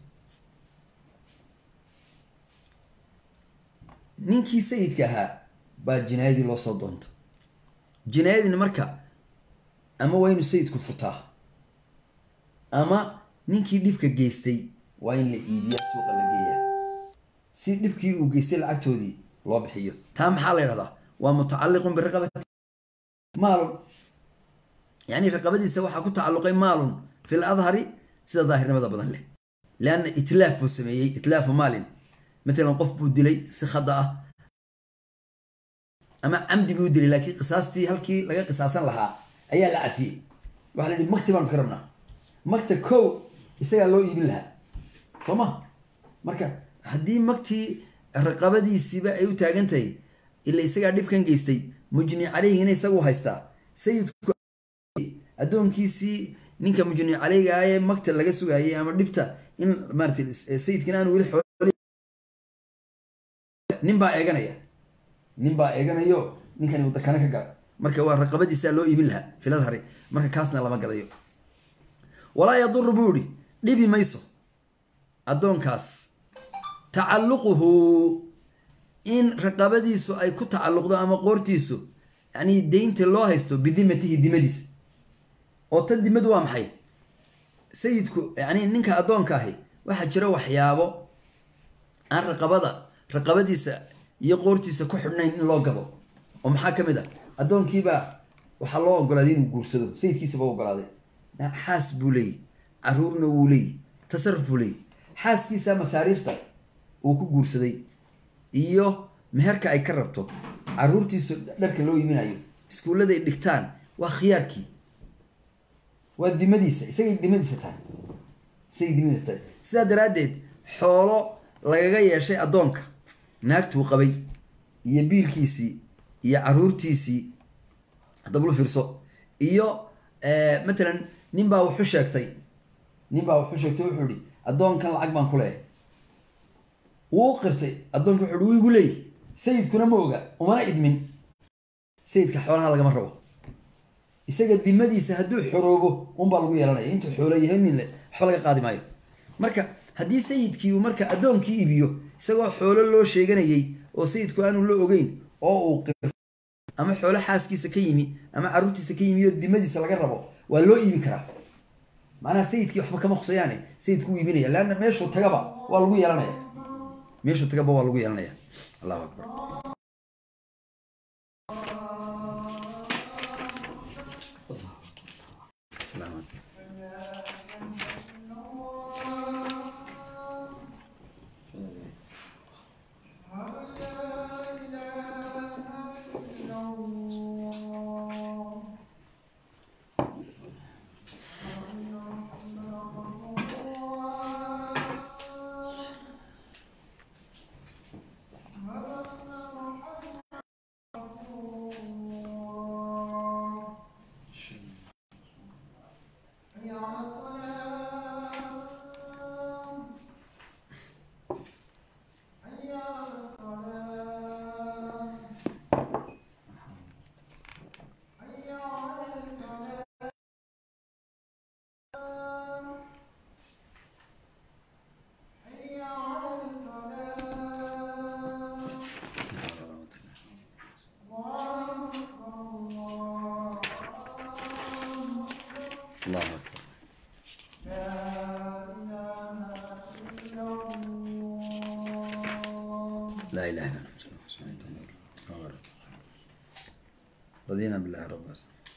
نينكي سيدك ها با جنايدي لو سو دونت جنايدي marka ama waynu sayidku furtaa ama ninkii dhibka geystay waa in la iibiyo suuqa la geeyaa si dhibkii uu geystay lacagtoodii loo bixiyo taa maxaa la yiraahdaa waa mutacalliqun bi raqabati maal yani raqabadiisa waxa ku tacalluqay maalun fil adhari sida daahirnimada badan leh laana itlaafu sameeyay itlaafu maalin مثلا قف بودلي سخدة أما عمدي بودلي لكن قصاصتي هلكي لقى قصاصا لها أيها العافية وحنا اللي مكتب ما تكرمنا مكتب كو يسأل له يبين لها فما مركا هدي مكتي الرقابة دي السباق أيو تاجنتي اللي يسأل ديب كان جيستي مجني عليه هنا يسوي هايستا سيد أدون كيسي نينك مجني عليه جاي مكتب لقى سوق جاي أما ديبتا إن مرتي سيد كنان ويل حول نبى إيجانية نبى إيجانية نكان يودا كان كجا مركا والرقابة سألوا يبلها في الأظهر مركا كاسنا لما قضيو ولا يضر بوري لبي ميسو أدون كاس تعلقه إن رقابة سو أي كت تعلق ده أما قرتيسو يعني دين الله يستو بذمته دمديس أو تدي مدوام حي سيدكو يعني إنك أدون كاهي واحد شرا وحيابو عن رقابة رقابتيسا iyo qoortiisa ku xidhnayn in loo gado oo maxaa kamid ah adoonkiiba waxa loo ogolaaday inuu guursado sayidkiisa baa ogolaaday xaas buu leeyahay caruurna wuu leeyahay tasarruf buu leeyahay xaaskiisa masaariifta uu ku guursaday iyo meherka ay ka rabto caruurtiisa dharka loo yiminayo iskuulada ay dhigtaan waa khiyaarkii waa dimadiisa isaga dimadiisa tahay isaga dimadiisa tahay sidaa daraadeed xoolo lagaga yeeshay adoonka naagtuu qabay iyo biilkiisii iyo caruurtiisii hadaba lu fiirso iyo matalan nin baa wuxuu sheegtay nin baa wuxuu sheegtay wuxuu yidhi adoonkan lacag baan ku leeyahay wuu qirtay adoonka wuxuu yidhi wuu igu leeyahay sayidkuna ma oga umana idmin sayidka xoolaha lagama rabo isaga dimadiisa hadduu xoroobo unbaa lagu yeelanaya intuu xoolo yahay nin le waxba laga qaadi maayo marka haddii sayidkii uu marka adoonkii iibiyo isagoo xoolo loo sheeganayay oo sayidku aanu la ogeyn oo uu qirtay ama xoolo xaaskiisa ka yimi ama caruurtiisa ka yimi oo dimadiisa laga rabo waa loo iibin karaa macnaha sayidkii waxba kama khusayaane sayidku uu iibinaya laanna meeshuu tagaba waa lagu yeelanaya meeshuu tagaba waa lagu yeelanaya allahu akbar الله أكبر رضينا بالله ربا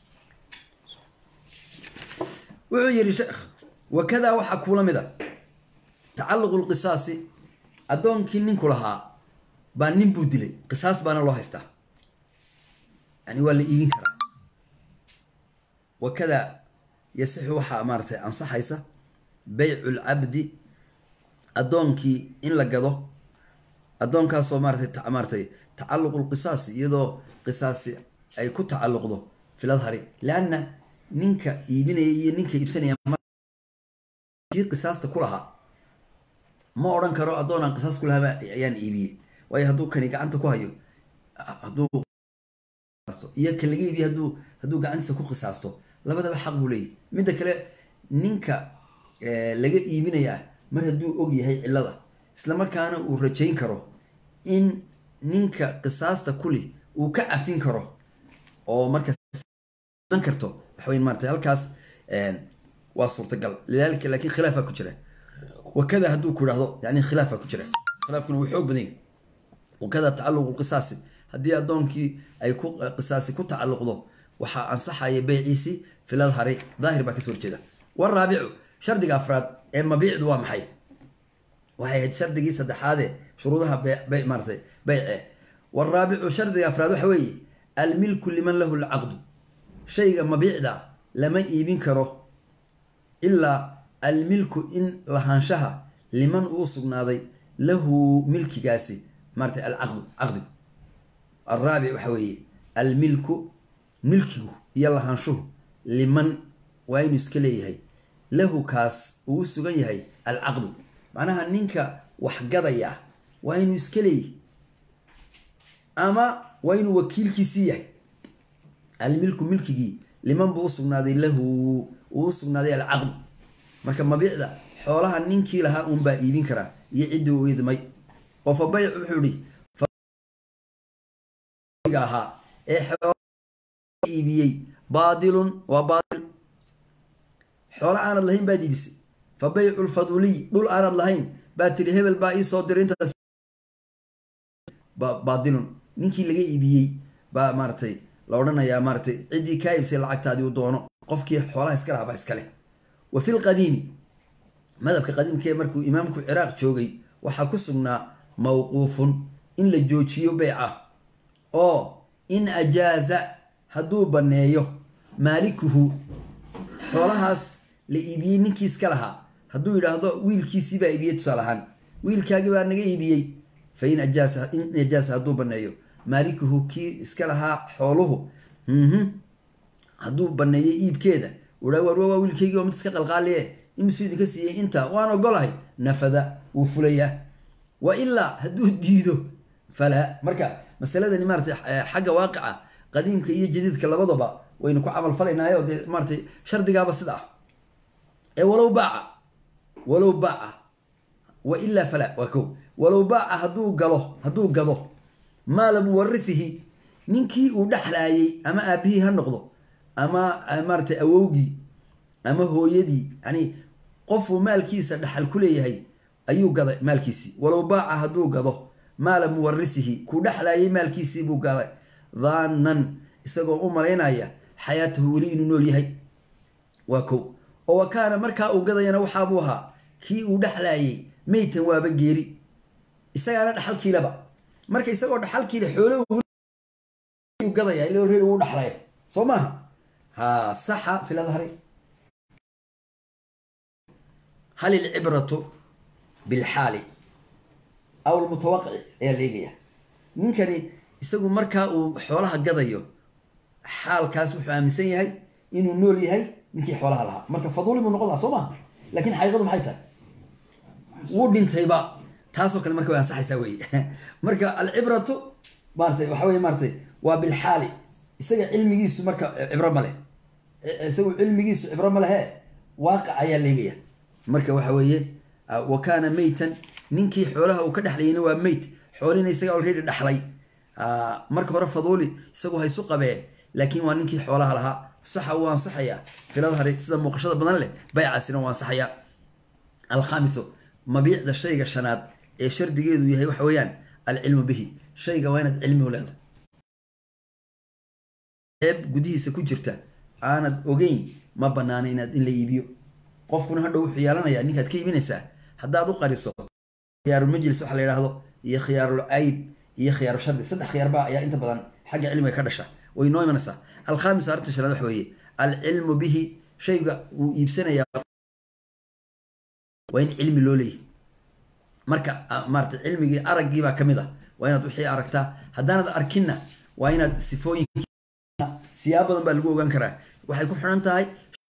وعير شيخ وكذا وحكوا لماذا تعلق القصاص أدون كنين كلها بان نبو دلي قصاص بان الله يستح يعني ولا إيمين كرا وكذا يصح وحا أمارته أنصح يسا بيع العبد أدون كي إن لقضه أدون كاسو أمارته أمارته تعلق القصاص يدو قصاص أي كو تعلق له في الأظهر لأن نينك يبين نينك يبسني في قصاص كلها ما أوران كرو أدون عن قصاص كلها يعني إيبي ويا هدو كان يقعنت كوهيو هدو يا كل جيبي هدو هدو قعنت كو قصاصته لبدا بحق بولي مدة كلا نينك لقى إيبينا يا مر هدو أوجي هاي إلا إسلام كان ورجين كرو إن نينك قصاصته كله وكأفين كرو أو مركز ذكرته حوين مرتي هالكاس واصل تقل لذلك لكن خلافه كجرة وكذا هدو كله يعني خلافه كجرة خلاف كانوا يحوق بدين وكذا تعلق القصاص هدي أدونكي أي كو قصاصي كو تعلق له وحا أنصح يبيعيسي في الأظهر ظاهر باكسور كذا والرابع شرط أفراد إما بيع دوام حي وهي شرط جيسة دحاده شروطها بيع بيع مرتي بيع والرابع شرط أفراد وحوي الملك لمن له العقد شيء ما بيعدا لما يبين كره إلا الملك إن لهانشها لمن أوصلنا له ملك جاسي مرتي العقد عقد الرابع وحوي الملك ملكه يلا هانشه لمن وين يسكليه له كاس وسجيه العقد معناها نينك وحجضيا وين يسكليه أما وين وكيل كيسيه الملك ملكي لمن بوصلنا له ووصلنا العقد marka mabiicda xoolaha ninkii lahaa uun baa iibin kara iyo cid uu idmay qof bayc wuxuu dhig faaga ee iibiyay baadilun wa baadil xoolaha aan lahayn baa dibisay fa bay'ul faduli dul aan lahayn baa tiri hebel baa ii soo dirinta baadilun ninkii laga iibiyay baa martay la oranayaa martay cidii ka iibsay lacagtaadii uu doono qofkii xoolaha iska lahaa baa iska leh وفي القديم ماذا في القديم كي مركو إمامكو عراق جوغي وحاكسنا موقوف إن لجوتشيو بيعه أو إن أجاز هدو بنيو مالكه حولهاس لإيبيين نكيس كلها هدو إلى هدو ويل كيسي با إيبيي تصالحان ويل كاقبا نغا إيبيي فإن أجاز إن أجاز هدو بنيو مالكه كي إسكالها حوله هدو بنيو إيب كيدا ولا وروا ويلكيغي ومتسك قلقاليه امسيدي كسيه انت وانا غلاي نفذ وفليه والا هدو ديدو فلا marka masalada martay xaga waaqica qadiimka iyo jadiidka labadaba waynu ku amal falaynayo martay shardigaaba sida ee walow baaca walow baaca wa illa fala wako walow baaca haduu galo haduu gado maal muwarrithihi ninkii uu dhaxlaayay ama aabihi ha noqdo أما أمرت أوجي أما هو يدي يعني قف مالكيس دحل كله هي أيو قضى مالكيسي ولو باع هدو قضى مال مورثه كودحل أي مالكيسي بو قضى ظانا استقوا أمرين هي حياته ولين نولي هي وكو وكان مركا أو قضى ينوح أبوها كي ودحل أي ميت وابجيري استقوا دحل كي لبا مركا استقوا دحل كي لحوله قضى يعني لو هو دحل صومها ها صح في الأظهر هل العبرة بالحال أو المتوقع يا ليجيا ممكن يسوي مركا وحولها قضية حال كاس وحامسين هاي إنه نولي هاي نكي حولها لها مركا فضولي من نقولها صوما لكن حيقولهم حيتها ودين تيبا تاسو كل مركا صح يسوي مركا العبرة مارتي وحوي مارتي وبالحال يسوي علمي جيس مركا عبرة ماله يسوي علمي جيس عبرة ماله واقع يا ليجيا مركا وحويه وكان ميتا نينكي حولها وكدح لينا وميت حولنا يسوي أول دحلي مركا هرا فضولي يسوي هاي سوق به لكن وانينكي حولها لها صح وان صحيا في الأظهر سيدا مقشطة بدن له بيع سنة وان صحيا الخامس مبيع ذا الشيء الشناد شرد جيد ويهي وحويان العلم به شيء وينت علمي ولاده ceeb gudihiisa ku jirta aanad ogeyn ma banaana inaad in la iibiyo qofkuna hadhow wuxuu yeelanayaa ninkaad ka iibinaysaa haddaad u qariso khiyaarulmajlis waxa la yidhaahdo iyo khiyaarul cayb iyo khiyaaru shardi saddex khiyaar baa ayaa inta badan xagga cilmiga ka dhasha way noo imanaysaa alkhaamis arrinta shanaad waxa weeye alcilmu bihi shayga uu iibsanayaa waa in cilmi loo leeyahy marka maarata cilmigii araggii baa ka mid ah waa inaad wixii aragtaa haddaanad arkinna waa inaad sifooyin siyaab badan baa lagu ogaan karaa waxay ku xiran tahay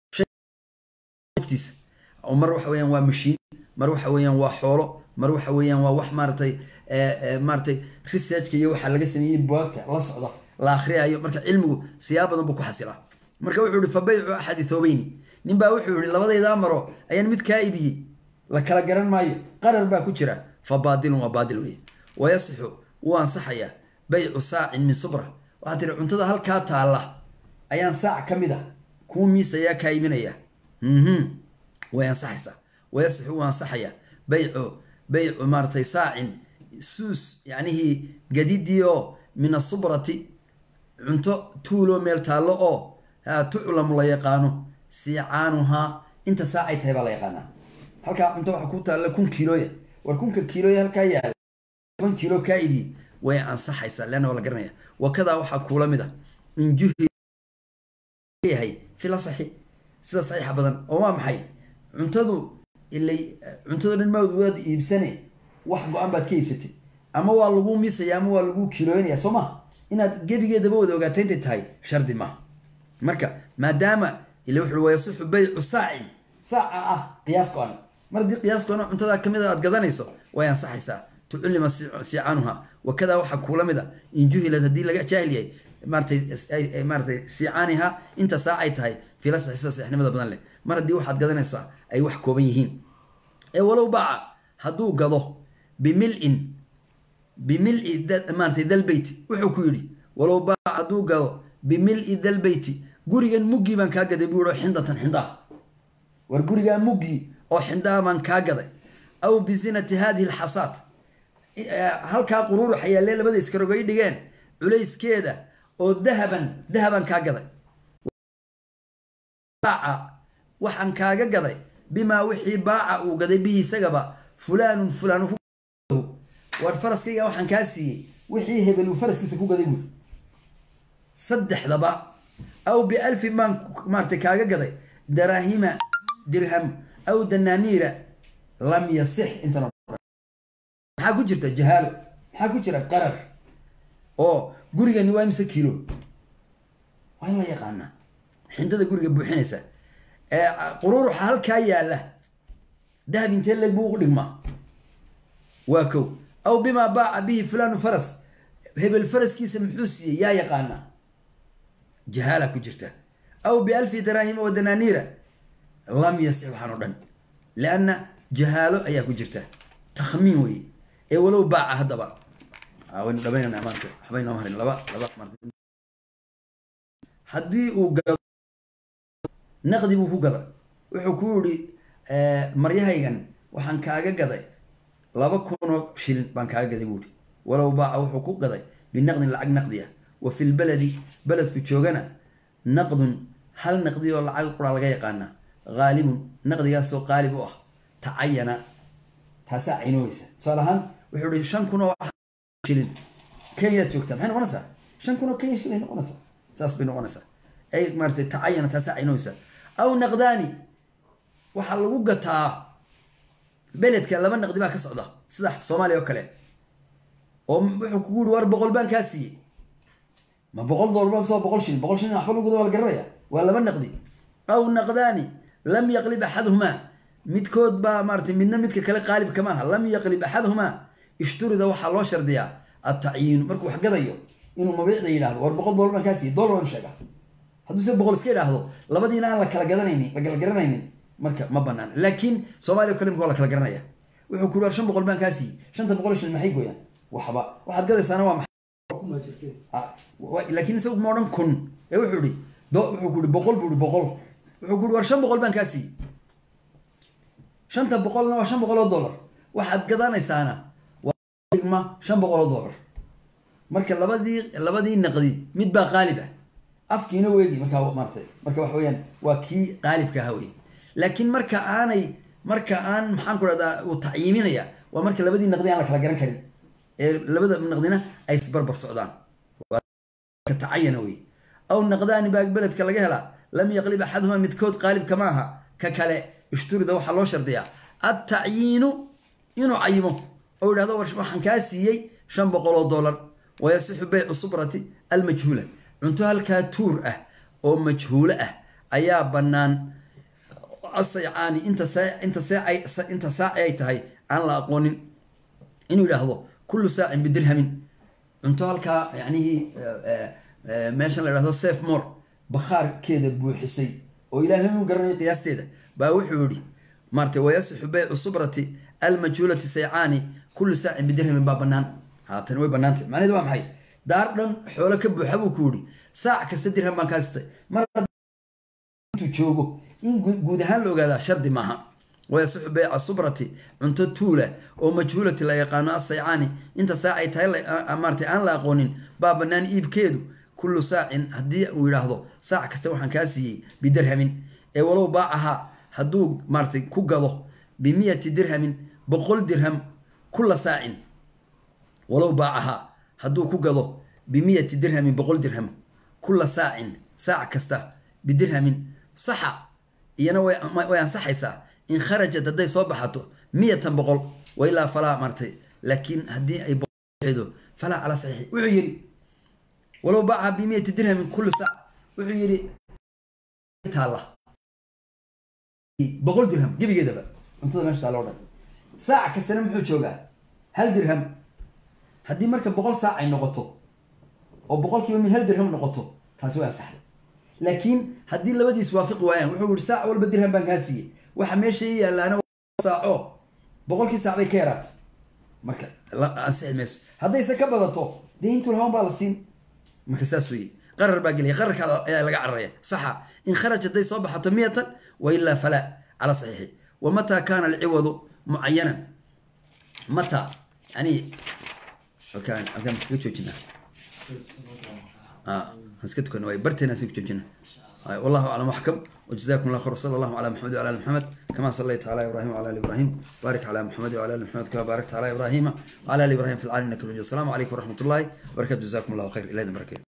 tiisa oo mar waxa weeyaan waa mashiin mar waxa weeyaan waa xoolo mar waxa weeyaan waa wax maaratay maaratay researchka iyo waxaa laga sameeyey buagta la socda la akhriyayo marka cilmigu siyaab badan buu ku xasilaa marka wuxuu yihi fa baycu axadi thoobayni nin baa wuxuu yihi labadaydaa maro ayaan mid kaa ibiyey la kala garan maayo qarar baa ku jira fa baadilun waa baadil weye wayasixu wuu ansaxayaa baycu saacin min subra waxaa tiri cuntada halkaa taalla ayaan saac ka mid a kuu miisayaa kaa iibinaya way ansaxaysaa wayasixu wuu ansaxayaa baycu baycu maaratay saacin suus yacnihii gadidii oo min asubrati cunto tuuloo meel taallo oo tuclamu la yaqaano siicaanuhaa inta saacay tahay baa la yaqaanaa halkaa cunto waxa ku taalla kun kiilooya war kunka kiilooya halkaa yaala toban kiilo kaa ibi way ansaxaysaa leanna waa la garanaya wakadaa waxaa kuula mid ah in juhiyahay fila saxi sida saxiixa badan oo waa maxay cuntadu ilay cuntadu dhan maad waad iibsane wax go-an baad ka iibsatay ama waa lagu miisaya ama waa lagu kiilooynaya soo ma inaad gebigeedaba wada ogaatay intay tahay shardi maaha marka maadaama ila wuxuu wayasixu baycu saacin saaca ah qiyaas go-an mar haddii qiyaas go-an cuntada kamid a aad gadanayso way ansaxaysaa tucullima siicanuha wakadaa waxaa kuula mid a in juhilad haddii laga jaahil yahay maaratay maaratay siicaaniha inta saacay tahay fila saxi sida saxnimada badan leh mar haddii waxaad gadanaysaa ay wax kooban yihiin ee walow baaca hadduu gado bimil-in bimil-i maaratay dalbeyti wuxuu ku yidhi walow baaca hadduu gado bimil-i dalbeyti gurigan muggii baan kaa gaday buu yihi oo xindatan xindaa war gurigaa muggii oo xindaa baan kaa gaday aw bizinati hadihi alxasaad halkaa quruurux ayaalee labada iskarogay dhigeen culayskeeda oo dahaban dahaban kaa gaday baaca waxaan kaaga gaday bimaa wixii baaca uu gaday bihi isagaba fulaanun fulaan war faraskayga waxaan kaa siiyey wixii hebel uu faraskiisa ku gaday buuri saddexdaba aw bialfin baan maaratay kaaga gaday daraahima dirham aw danaaniira lam yasix intana maxaa ku jirta jahaalo maxaa ku jira qarar oo gurigani waa imise kiilo waa in la yaqaanaa xindada guriga buuxinaysa ee quruuruxa halkaa yaalla dahab intee leeg buu ugu dhigmaa waa kow aw bimaa baaca bihi fulaanu faras hebel faraskiisa muxuu siiyey yaa yaqaanaa jahaala ku jirta aw bialfi daraahima wa danaaniira lam yasix waxaan o dhan lianna jahaalo ayaa ku jirta takhmiin weye ee walow baaca haddaba waynu dhamaynana maanta waxbay noo harin laba laba haddii uu gado naqdi buu ku gaday wuxuu ku yihi maryahaygan waxaan kaaga gaday laba kunoo shilin baan kaaga gaday buuhi walow baaca wuxuu ku gaday binaqdin lacag naqdi ah wa fi lbaladi beledku joogana naqdun hal naqdi oo lacag quraa laga yaqaana haalibun naqdigaasoo qaalib u ah tacayana taasaa caynooyeysa tusaale ahaan wuxuu ihi shan kun oo shilin kenyaad joogtaa maxay noqonaysaa shan kun oo kenya shilin noqonaysaa saas bay noqonaysaa ay maaratay tacayana taasaa caynooyeysa aw naqdaani waxaa lagu gataa beledka laba naqdi baa ka socda sida soomaaliya oo kale oo wuxuu kugu yihi war boqol baan kaa siiyey ma boqol dollar soo boqol shilin boqol shilin waxba lagu waa la garanaya waa laba naqdi aw naqdaani lam yaqlib axaduhumaa midkood baa maaratay midna midka kale qaalib kama aha lam yaqlib axaduhumaa ishturida waxaa loo shardiyaa atacyiinu markuu wax gadayo inuu mabiicda yidhahdo war boqol dollar baan kaa siiyey dollar baan sheega hadduu se boqol iska idhaahdo labadiina aan la kala gadanaynin la kala garanaynin marka ma banaan laakiin soomaaliya o kale mika waa la kala garanaya wuxuu ku yidhi war shan boqol baan kaa siiyey shanta boqol shilin maxay gooyaan waxba waxaad gadaysaana waa maxay laakiin isagu ma odhan kun ee wuxuu ihi wuxuu ku yihi boqol buu ihi boqol wuxuu ku yihi war shan boqol baan kaa siiyey shanta boqolna waa shan boqol oo dollar waxaad gadanaysaana waa dhigma shan boqol oo dollar marka labadii labadii naqdi mid baa qaalib ah afkiina weegi markaa maartay marka waxa weeyaan waa kii qaalibka ahaa wey laakiin marka aanay marka aan maxaan ku dhahdaa uu tacyiiminaya waa marka labadii naqdi aan la kala garan karin ee labada naqdina ay isbarbar socdaan ka tacayana wey aw naqdaani baag beledka laga helaa lam yaqlib axaduhuma midkood qaalibka ma aha ka kale ishturida waxaa loo shardiyaa attacyiinu inuu cayimo oo yidhahdo waxaan kaa siiyey shan boqol oo dollar wayasixu baycu subrati almajhuula cunto halkaa tuur ah oo majhuulo ah ayaa bannaan asaycaani inta inta saacay inta saaci ay tahay aan la aqoonin inuu yidhaahdo kullu saacin bidirhamin cunto halkaa yacnihii meeshan la yidhahdo safe more bakhaarkeeda buuxisay oo ilaahay uu garanayo qiyaasteeda baa wuxuu yidhi maartay wayasixu baycu subrati almajhuulati saycaani kullu saacin bidirhamin baa bannaan haatan way bannaantay macnaheedu waa maxay daar dhan xoolo ka buuxa buu ku yidhi saac kasta dirham baan kaa sitay mar intuu joogo in guud ahaan la ogaadaa shardi maaha wayasixu bayca subrati cunto tuula oo majhuulati la yaqaano asaycaani inta saac ay tahay maartay aan la aqoonin baa bannaan iibkeedu kullu saacin haddii uu yidhaahdo saac kasta waxaan kaa siiyey bidirhamin ee walow baacaha hadduu maartay ku gado bimiyati dirhamin boqol dirham kulla saacin walow baacaha hadduu ku gado bimiyati dirhamin boqol dirham kulla saacin saac kasta bidirhamin saxa iyana way ansaxaysaa in kharajat hadday soo baxato miyatan boqol wailaa falaa martay laakiin haddii ay boqoldo falaa calaa saxiixi wuxuu yidhi walow baacaha bimiyati dirhamin kulli saac wuxuu yidhi taalla boqol dirham gebigeedaba cuntada meesha taalla o dhan saac kastana muxuu joogaa hal dirham haddii marka boqol saac ay noqoto oo boqolkiiba min hal dirham noqoto taasi waa saxda laakiin haddii labadiis waafiqi waayaan wuxuu yihi saac walba dirham baan kaa siiyey waxa meesha ii yaalaana saaco boqolkii saac bay ka yaraatay marka ansixi mayso haddayse ka badato dee intuu lahaan baa la siin marka saas weeye qarar baa gelaya qararka ayaa laga cararaya saxa in kharaj hadday soo baxato miyatan wailaa falaa calaa saxiixi wamataa kaana alciwadu mucayanan mataa yani halkaan halkaan iskaga joojinaa اه نسكتكم نواي برتنا سكتوا جنة والله أعلم وحكم وجزاكم الله خير وصلى الله على محمد وعلى آل محمد كما صليت على إبراهيم وعلى آل إبراهيم بارك على محمد وعلى آل محمد كما باركت على إبراهيم وعلى آل إبراهيم في العالمين إنك حميد مجيد السلام عليكم ورحمة الله وبركاته جزاكم الله خير إلى يوم البركة